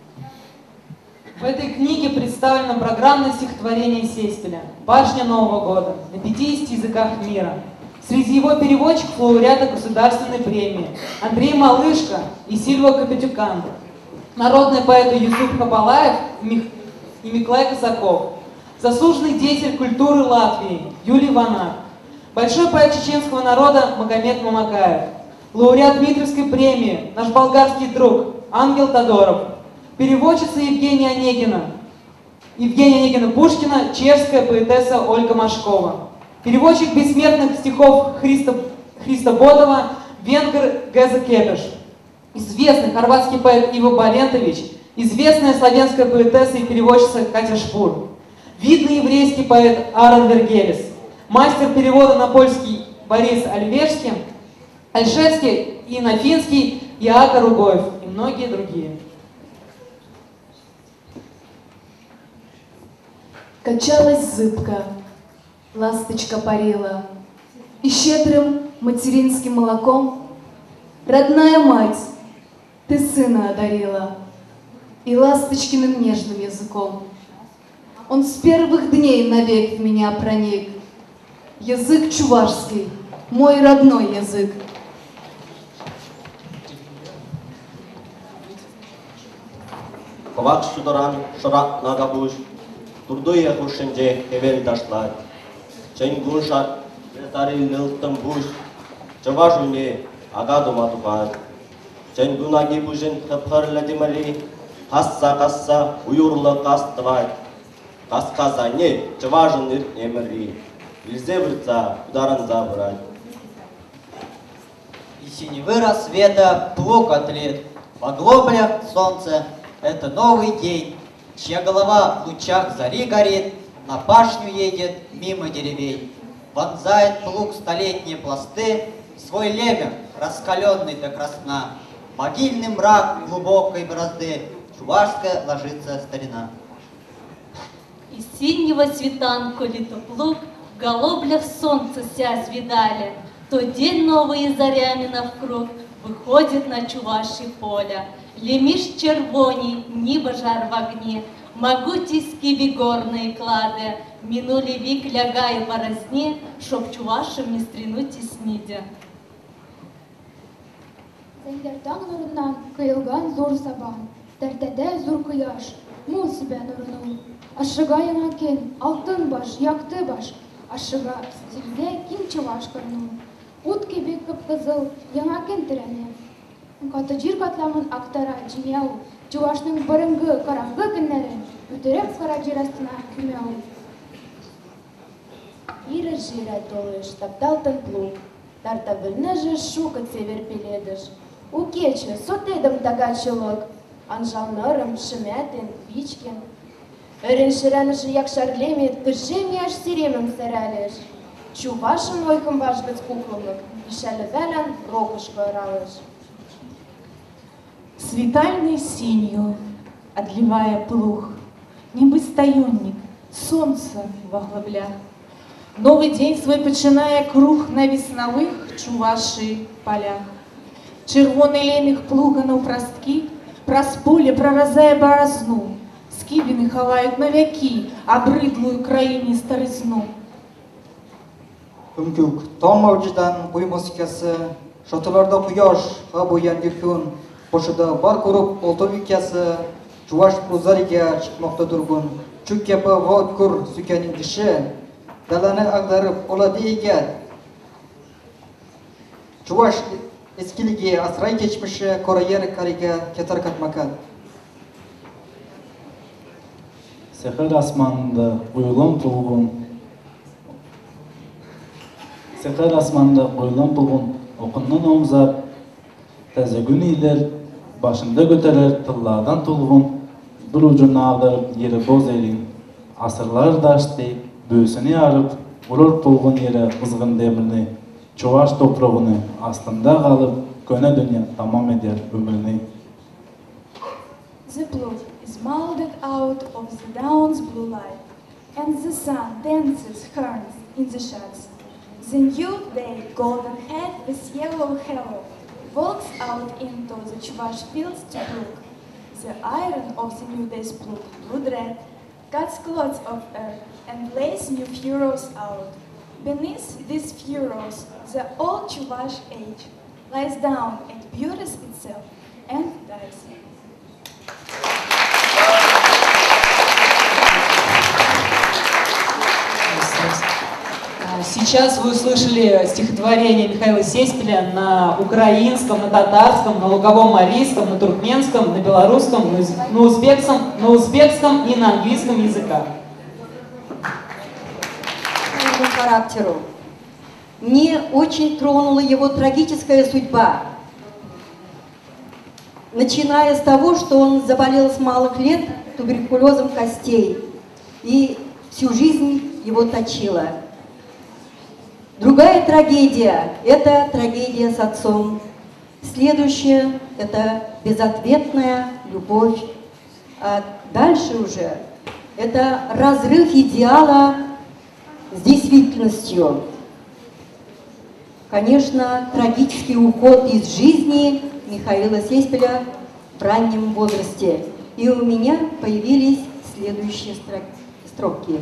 В этой книге представлено программное стихотворение Сеспеля «Пашня Нового года» на 50 языках мира. Среди его переводчиков лауреаты государственной премии Андрей Малышко и Сильва Капетюкан, народные поэты Юсуп Хабалаев и Миклай Косаков, заслуженный деятель культуры Латвии Юлий Ванак, большой поэт чеченского народа Магомед Мамакаев, лауреат Дмитриевской премии, наш болгарский друг Ангел Тодоров, переводчица Евгения Онегина, Евгения Онегина Пушкина, чешская поэтесса Ольга Машкова. Переводчик бессмертных стихов Христа Бодова, венгр Геза Кепеш. Известный хорватский поэт Иво Балентович, известная славянская поэтесса и переводчица Катя Шпур. Видный еврейский поэт Аарон Вергелис. Мастер перевода на польский Борис Альшевский и на финский Яака Ругоев и многие другие. Качалась зыбка, ласточка парила, и щедрым материнским молоком родная мать, ты сына одарила, и ласточкиным нежным языком. Он с первых дней навек в меня проник, язык чувашский, мой родной язык. Ковак шударан шарак нагабуш, турдуя хушенже хевел дашлай. Ченгунша летари лилтам буш, чаважуне агаду матукан. Ченгунаги бужен хапхар ладимали, касса уюрла каствай. Касказане чаважен эмери, лизеврца ударан забрать. И синевы рассвета плуг отлит, в оглоблях солнце. Это новый день, чья голова в лучах зари горит, на пашню едет мимо деревень. Вонзает плуг столетние пласты, свой лемех, раскаленный до красна. Могильный мрак глубокой борозды, чувашская ложится старина. Из синего свитанку лито плуг, в голоблях солнце сязь видали. То день новый зарями навкруг выходит на чуваши поля. Лемиш червоні, ніби жар в огні, могутійські вігорні клади, минулі вік лягає в борозні, щоб чувашам не стрінуть і снідя. Зәңгәртаң нурыннан кыйылган зур сабан, тәртәдә зур кояш, мул сибә нурының. Ашыга яңа көн, алтын баш, якты баш, ашыга стилдә киң чуваш кырның. Ут кебек кып-кызыл, яңа көн терәне. Каты җир катламын актара җиңәү, чувашның борынгы, караңгы көннәрен үтереп кара җир астына күмәү. Ира жира толыш, тапталтын плуг, тартабылны же шукать север пеледыш. У кече сотедым тагачылык, анжалнырым, шемәтен, бичкен. Өрен шырәнышы якшарлемет, кыржемяш сиремым сәрәлеш. Чувашын ойкым башгыц куклымык, ишәлі вәлән рокышка ыралыш. Светальной синью, отливая плуг, небы стоянник, солнце во глаблях. Новый день свой починая круг на весновых чуваши полях. Червоный лемех плуга на упростки, праз поле проразая борозну, скибины ховают навяки, обрыдлую краине старизну. Үмкүк, тон мавжудан буй музыкасы, шатыларда куяш, хабу янги күн, Бошыда бар көріп олтыр үкесі, чуваш пузариге шықмақта тұрғын. Чүк кепі ваут күр сүкенің кіші, даланы ағдарып олады егет. Чуваш ескіліге асырай кечміші корайер кариге кетар катмакат. Сехер асманында ойлам тұлғын. Сехер асманында ойлам тұлғын, оқыннан омзап, тәзігін ейлер, başında götürür tıllardan tulğun, bir ucunu ağdırıp yeri boz elin. Asırlar daştı, böğsünü yarıp, vurur tulğun yere ızgın demirini, çuvaş toprağını aslında kalıp, köne dünya tamam eder ömrünü. The blue is molded out of the dawn's blue light, and the sun dances horns in the shadows. The new day, golden head with yellow halo, walks out into the Chuvash fields to plug. The iron of the new day's plug, blood red, cuts clods of earth and lays new furrows out. Beneath these furrows, the old Chuvash age lies down and beauties itself and dies. сейчас вы услышали стихотворение Михаила Сеспеля на украинском, на татарском, на луговом марийском, на туркменском, на белорусском, на узбекском и на английском языках. По характеру. Мне очень тронула его трагическая судьба. Начиная с того, что он заболел с малых лет туберкулезом костей. И всю жизнь его точило. Другая трагедия – это трагедия с отцом. Следующее – это безответная любовь. А дальше уже – это разрыв идеала с действительностью. Конечно, трагический уход из жизни Михаила Сеспеля в раннем возрасте. И у меня появились следующие строки.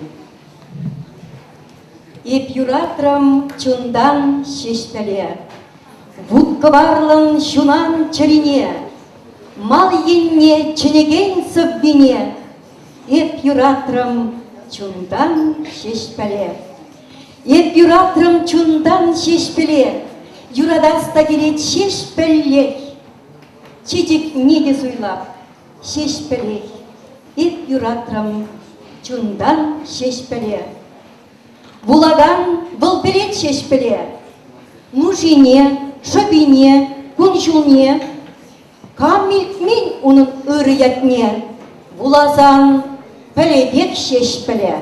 Епюратрам чундан шешпеле, вудкварлан шунан чарине, мал енне ченеген саббине, епюратрам чундан шешпеле. Епюратрам чундан шешпеле, юрадаста келет шешпеллек, чидик неде суйлап, шешпелек, епюратрам чундан шешпеле. Булаган вылперет шешпеле, нужине, шабине, кунчулне, камилтмин унын ыры ятне, булазан пелебек шешпеле.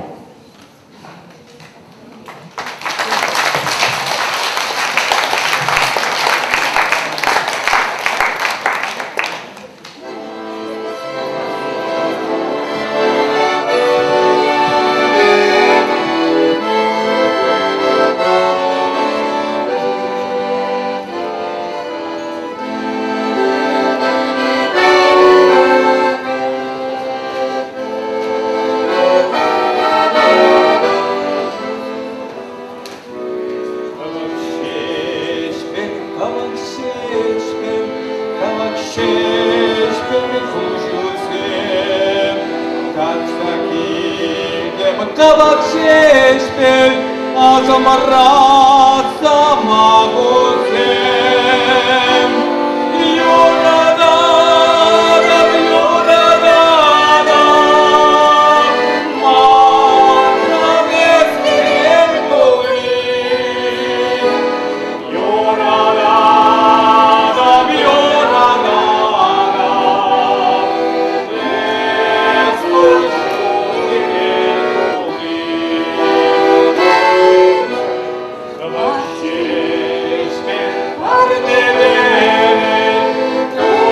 Кабак шешпель, а замараться могу всем. Юрада-да, юрада-да, мана без крепкой. Юрада-да, юрада-да, без лучшего. Ой,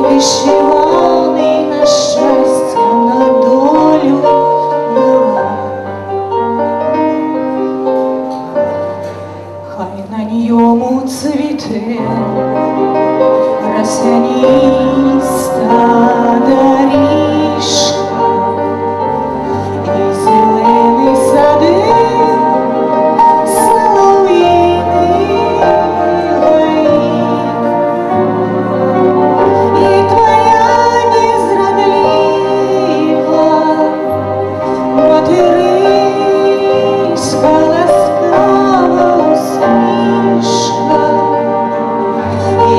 вишиваний на щастя, на долю, на лад. Хай на ньому цвіте росяніста доріжка і зелені сади, солов'їни гаї. І твоя незрадлива материнська ласкава усмішка і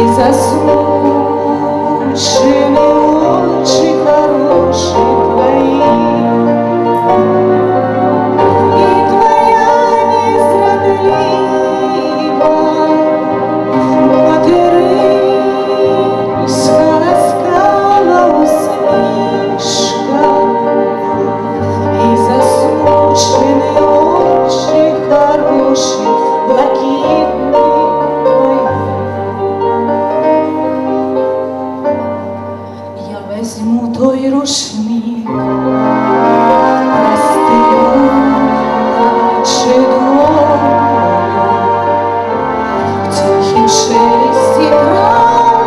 засмучені очі хороші твої. І твоя незрадлива материнська ласкава усмішка і засмучені очі хороші, блакитні твої. Я возьму той рушник, простелю наче долю, в тихім шелесті трав,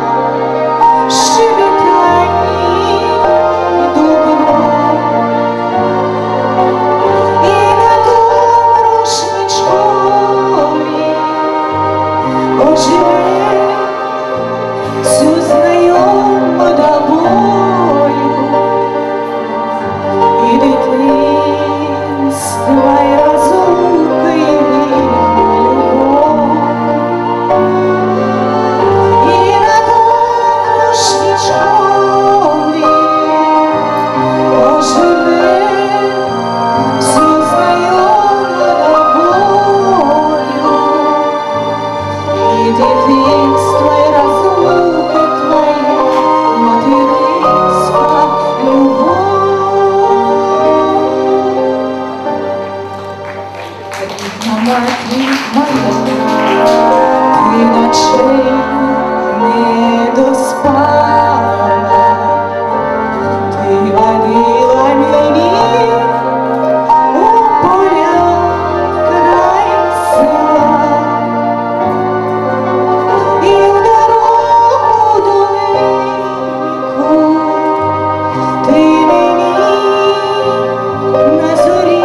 щебетанні дубров. І на том рушничкові оживе всю знайому до болю і дитинства, і розлуки, і любов. І на том рушничкові оживе всю знайому до болю і дитинства, і розлуки твої, материнська любов. Рідна мати моя, ти ночей не доспала, ти водила мене у поля край села. І в дорогу далеку ти мені на зорі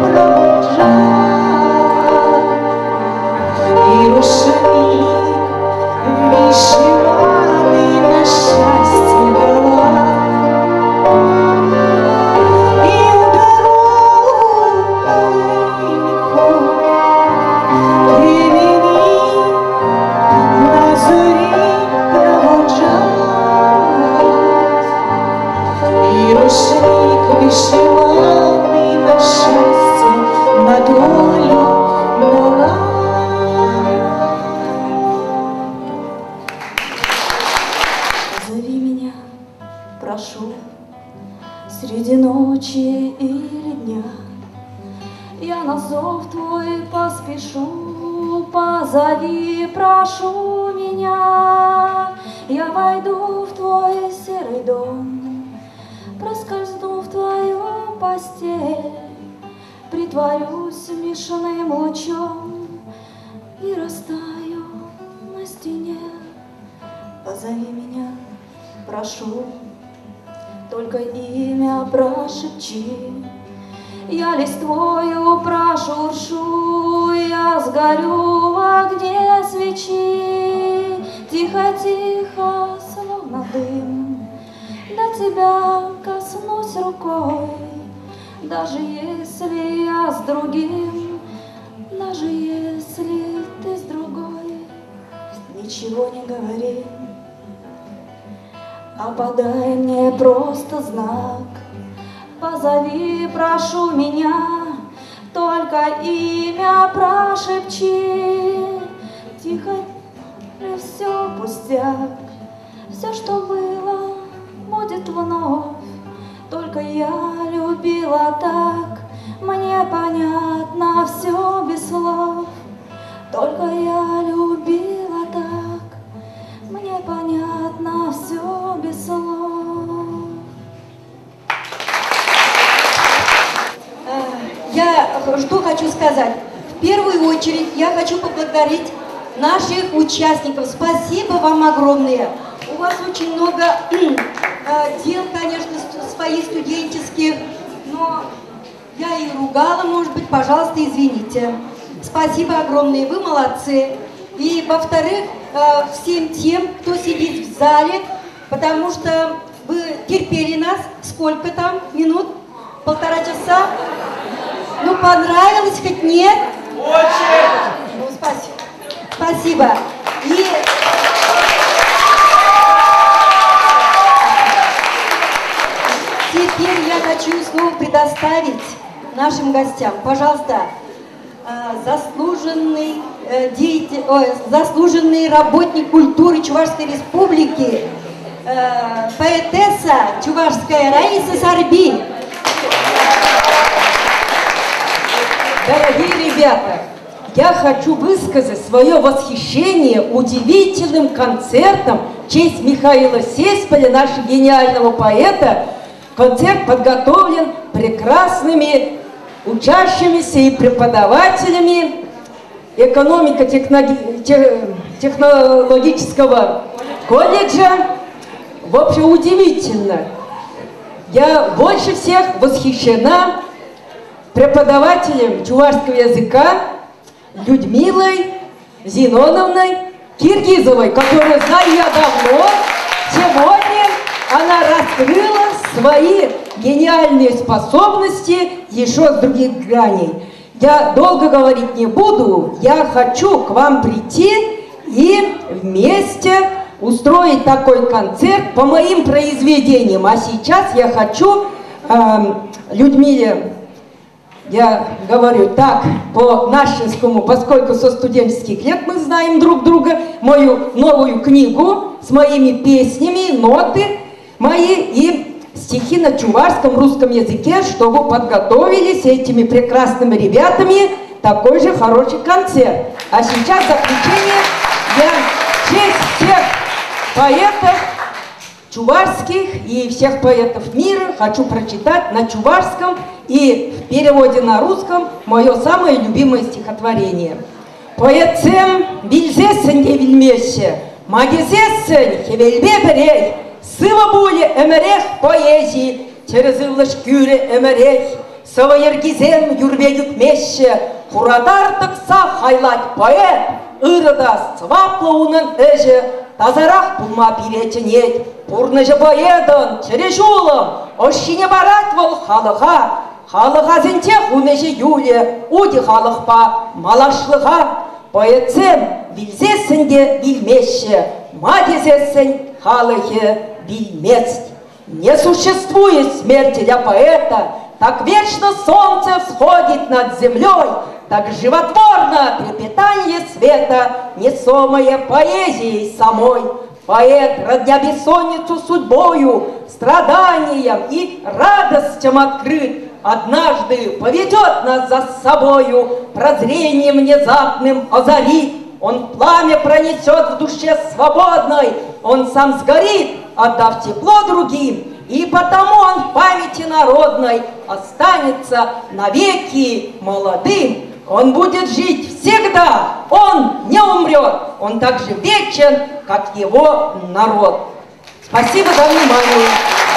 проводжала, і рушник вишиваний на щастя дала. І в дорогу далеку ти мені на зорі проводжала, і рушник вишиваний на щастя, на долю, на лад. Позови меня, прошу, среди ночи или дня. Я на зов твой поспешу, позови, прошу меня. Я войду в твой серый дом, проскользну в твою постель, притворюсь смешанным лучом и растаю на стене. Позови меня, прошу, только имя прошепчи. Я листвою прошуршу, я сгорю в огне свечи. Тихо-тихо, словно дым, до тебя коснусь рукой. Даже если я с другим, даже если ты с другой, ничего не говори, а подай мне просто знак. Позови, прошу меня, только имя прошепчи. Тихо, все пустяк, все, что было, будет вновь. Только я любила так, мне понятно все без слов. Только я любила так, мне понятно на все без слов. Я что хочу сказать? В первую очередь я хочу поблагодарить наших участников. Спасибо вам огромное. У вас очень много дел, конечно, своих студенческих, но я и ругала, может быть, пожалуйста, извините. Спасибо огромное, вы молодцы. И, во-вторых, всем тем, кто сидит в зале, потому что вы терпели нас, сколько там, минут? 1,5 часа? Ну, понравилось хоть нет? Очень! Ну, спасибо. Спасибо. И... Теперь я хочу снова предоставить нашим гостям, пожалуйста, заслуженный работник культуры Чувашской Республики, поэтесса чувашская Раиса Сарби. Дорогие ребята, я хочу высказать свое восхищение удивительным концертом в честь Михаила Сеспаля, нашего гениального поэта. Концерт подготовлен прекрасными учащимися и преподавателями экономико-технологического колледжа. В общем, удивительно. Я больше всех восхищена преподавателем чувашского языка Людмилой Зиноновной Киргизовой, которую знаю я давно. Сегодня она раскрыла свои гениальные способности еще с других граней. Я долго говорить не буду, я хочу к вам прийти и вместе устроить такой концерт по моим произведениям. А сейчас я хочу Людмиле, я говорю так, по-нашинскому, поскольку со студенческих лет мы знаем друг друга, мою новую книгу с моими песнями, ноты мои и стихи на чувашском, русском языке, чтобы подготовили с этими прекрасными ребятами такой же хороший концерт. А сейчас в заключение я в честь всех поэтов чувашских и всех поэтов мира хочу прочитать на чувашском и в переводе на русском мое самое любимое стихотворение. Поэтсем бильзесен евельмеше, магезесен хевельбе берей, сыва були эмерех поэзии, через ыллаш кюре эмерех, сава ергизем юрбегюк меше, хурадар такса хайлать поэт, ырыда свапла унын эже, тазарах пулма пиретенет, пурныжы поэдан, черешулам, ощине барат вол халыха, халыха зентех унеже юле, уди халыхпа, малашлыха, поэтсем вильзесенге вильмеше, магезесен халыхе вильмест. Не существует смерти для поэта, так вечно солнце всходит над землей, так животворно трепетание света, несомое поэзией самой. Поэт, родня бессонницу судьбою, страданием и радостям открыт, однажды поведет нас за собою, прозрением внезапным озарит. Он пламя пронесет в душе свободной, он сам сгорит, отдав тепло другим, и потому он в памяти народной останется навеки молодым. Он будет жить всегда, он не умрет, он так же вечен, как его народ. Спасибо за внимание.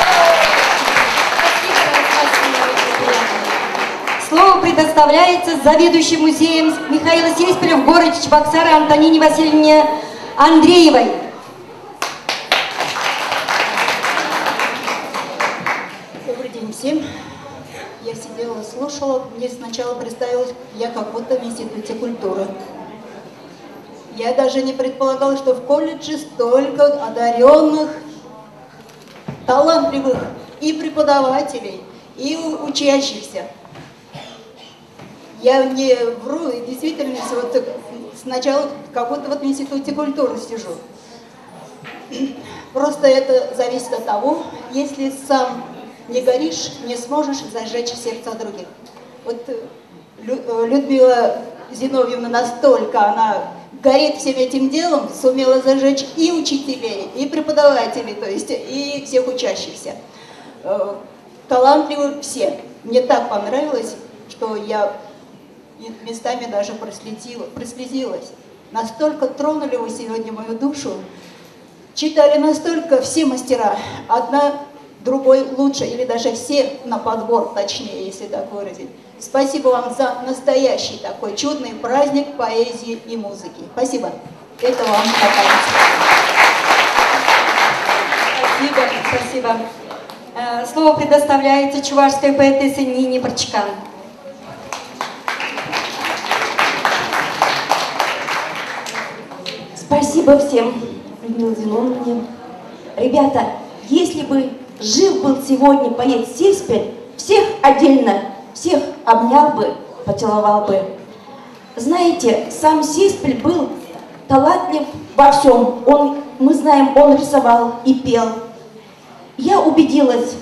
Слово предоставляется заведующей музеем Михаила Сеспаля в городе Чебоксары Антонине Васильевне Андреевой. Добрый день всем. Я сидела, слушала, мне сначала представилось, я как будто в институте культуры. Я даже не предполагала, что в колледже столько одаренных, талантливых и преподавателей, и учащихся. Я не вру, и действительно, вот сначала как будто вот в институте культуры сижу. Просто это зависит от того, если сам не горишь, не сможешь зажечь сердца других. Вот Людмила Зиновьевна настолько, она горит всем этим делом, сумела зажечь и учителей, и преподавателей, то есть и всех учащихся. Талантливы все. Мне так понравилось, что я местами даже прослезилась. Настолько тронули вы сегодня мою душу. Читали настолько все мастера, одна другой лучше, или даже все на подбор, точнее, если так выразить. Спасибо вам за настоящий такой чудный праздник поэзии и музыки. Спасибо. Это вам Спасибо. Слово предоставляется чувашской поэтессе Нине Барчкан. Спасибо всем, Людмила Зиновьевна. Ребята, если бы жив был сегодня поэт Сейспель, всех отдельно, всех обнял бы, поцеловал бы. Знаете, сам Сейспель был талантлив во всем. Мы знаем, он рисовал и пел. Я убедилась,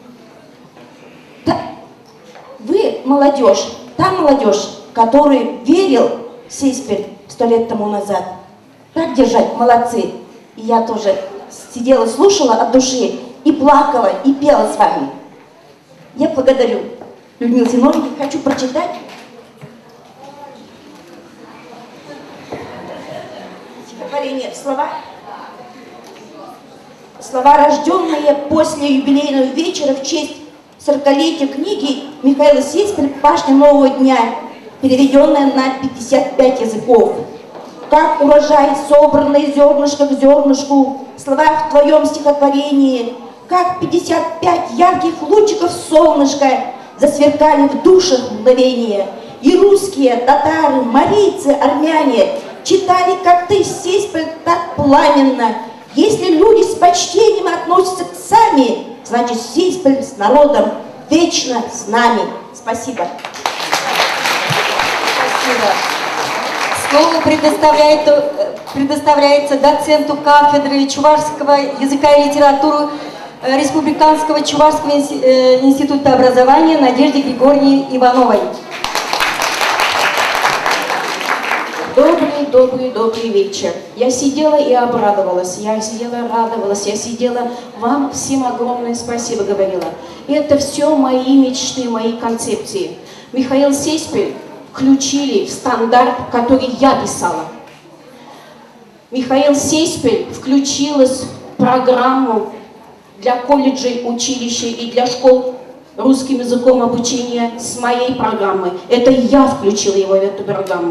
вы молодежь, та молодежь, которая верил в Сейспель 100 лет тому назад. Так держать, молодцы. И я тоже сидела, слушала от души и плакала, и пела с вами. Я благодарю Людмилу Зиновьевну, хочу прочитать стихотворение, слова, рожденные после юбилейного вечера в честь 40-летия книги Михаила Сейспеля «Пашня нового дня», переведенная на 55 языков. Как урожай, собранный зернышко к зернышку, слова в твоем стихотворении, как 55 ярких лучиков солнышка засверкали в душах мгновения. И русские, татары, марийцы, армяне читали, как ты, Сейспель, так пламенно. Если люди с почтением относятся к сами, значит, Сейспель с народом вечно с нами. Спасибо. Спасибо. Слово предоставляется доценту кафедры чувашского языка и литературы Республиканского Чувашского института образования Надежде Григорьевне Ивановой. Добрый вечер. Я сидела и обрадовалась, я сидела, радовалась, я сидела, вам всем огромное спасибо говорила. Это все мои мечты, мои концепции. Михаил Сейспель включили в стандарт, который я писала. Михаил Сейспель включилась в программу для колледжей, училищей и для школ русским языком обучения с моей программы. Это я включила его в эту программу.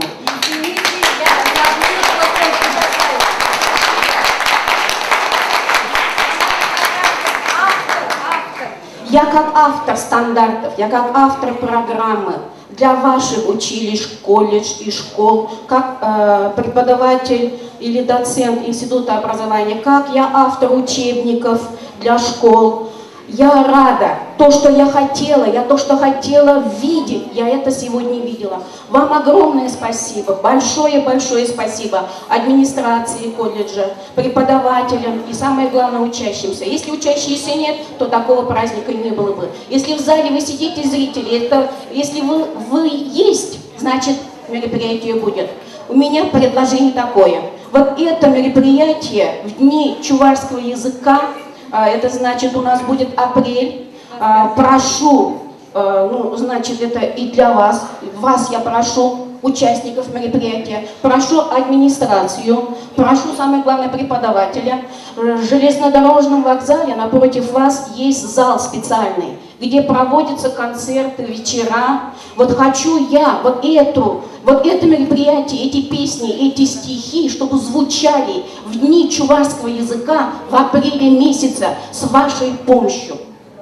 Я как автор стандартов, я как автор программы для ваших училищ, колледж и школ, как преподаватель или доцент института образования, как я автор учебников для школ. Я рада. То, что я хотела видеть, я это сегодня видела. Вам огромное спасибо, большое спасибо администрации колледжа, преподавателям и, самое главное, учащимся. Если учащихся нет, то такого праздника не было бы. Если в зале вы сидите, зрители, если вы есть, значит, мероприятие будет. У меня предложение такое. Вот это мероприятие в дни чувашского языка, это значит, у нас будет апрель. Прошу, значит, это и для вас. Вас я прошу, участников мероприятия. Прошу администрацию. Прошу, самое главное, преподавателя. В железнодорожном вокзале напротив вас есть зал специальный, где проводятся концерты, вечера. Вот хочу я вот это мероприятие, эти песни, эти стихи, чтобы звучали в дни чувашского языка в апреле месяце с вашей помощью.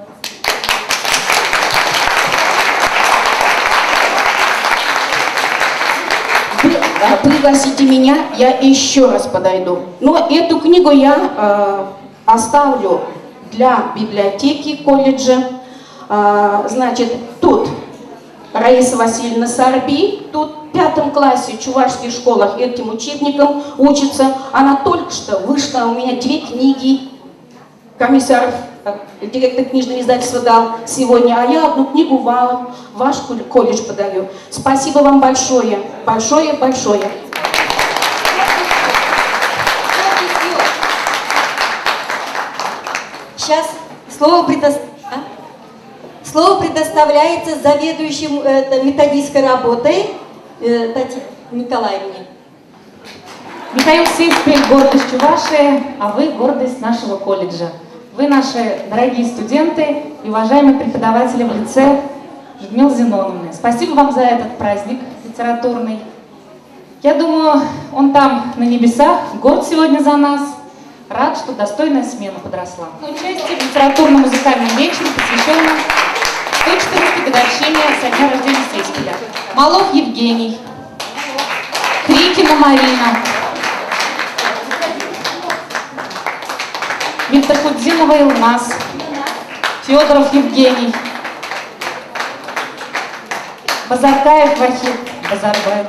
Пригласите меня, я еще раз подойду. Но эту книгу я оставлю для библиотеки колледжа. Значит, тут Раиса Васильевна Сарби, тут в 5 классе в чувашских школах этим учебником учится. Она только что вышла, у меня 2 книги, комиссар, директор книжного издательства дал сегодня, а я одну книгу в ваш колледж подарю. Спасибо вам большое. Сейчас слово предоставляется заведующему методистской работой Татьяне Николаевне. Михаил Сеспель – гордость Чувашии, а вы – гордость нашего колледжа. Вы наши дорогие студенты и уважаемые преподаватели в лице Людмилы Зиноновны. Спасибо вам за этот праздник литературный. Я думаю, он там на небесах, горд сегодня за нас. Рад, что достойная смена подросла. Участие в литературно-музыкальном вечере, посвященном 114-й годовщине со дня рождения Сеспеля. Малов Евгений, Крикина Марина, Мифтахуддинова Илназ, Федоров Евгений, Базаркаев Вахид, Базарбаев,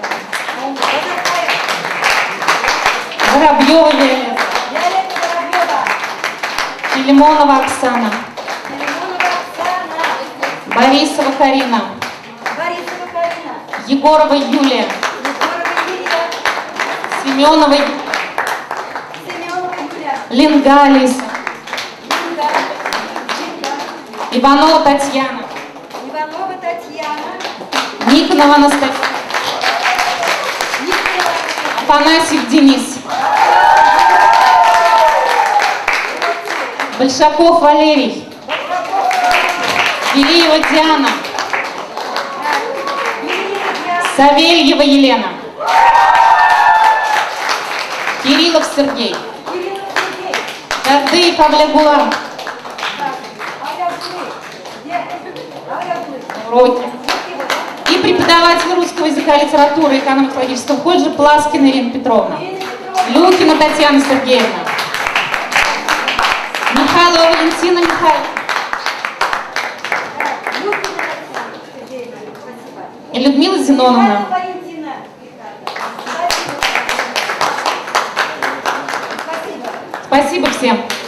Воробьева Виолетта, Филимонова Оксана, Борисова Карина, Егорова Юлия, Семенова Линга Алиса, Иванова Татьяна, Никонова Анастасия, Афанасьев Денис, Большаков Валерий, Киреева Диана, Савельева Елена, Кириллов Сергей, Дардыев Авлягулам, уроки. И преподаватель русского языка, литературы и экономико-логического колледжа Пласкина Ирина Петровна, Люкина Татьяна Сергеевна, Михайлова Валентина Михайловна и Людмила Зиноновна. Спасибо всем.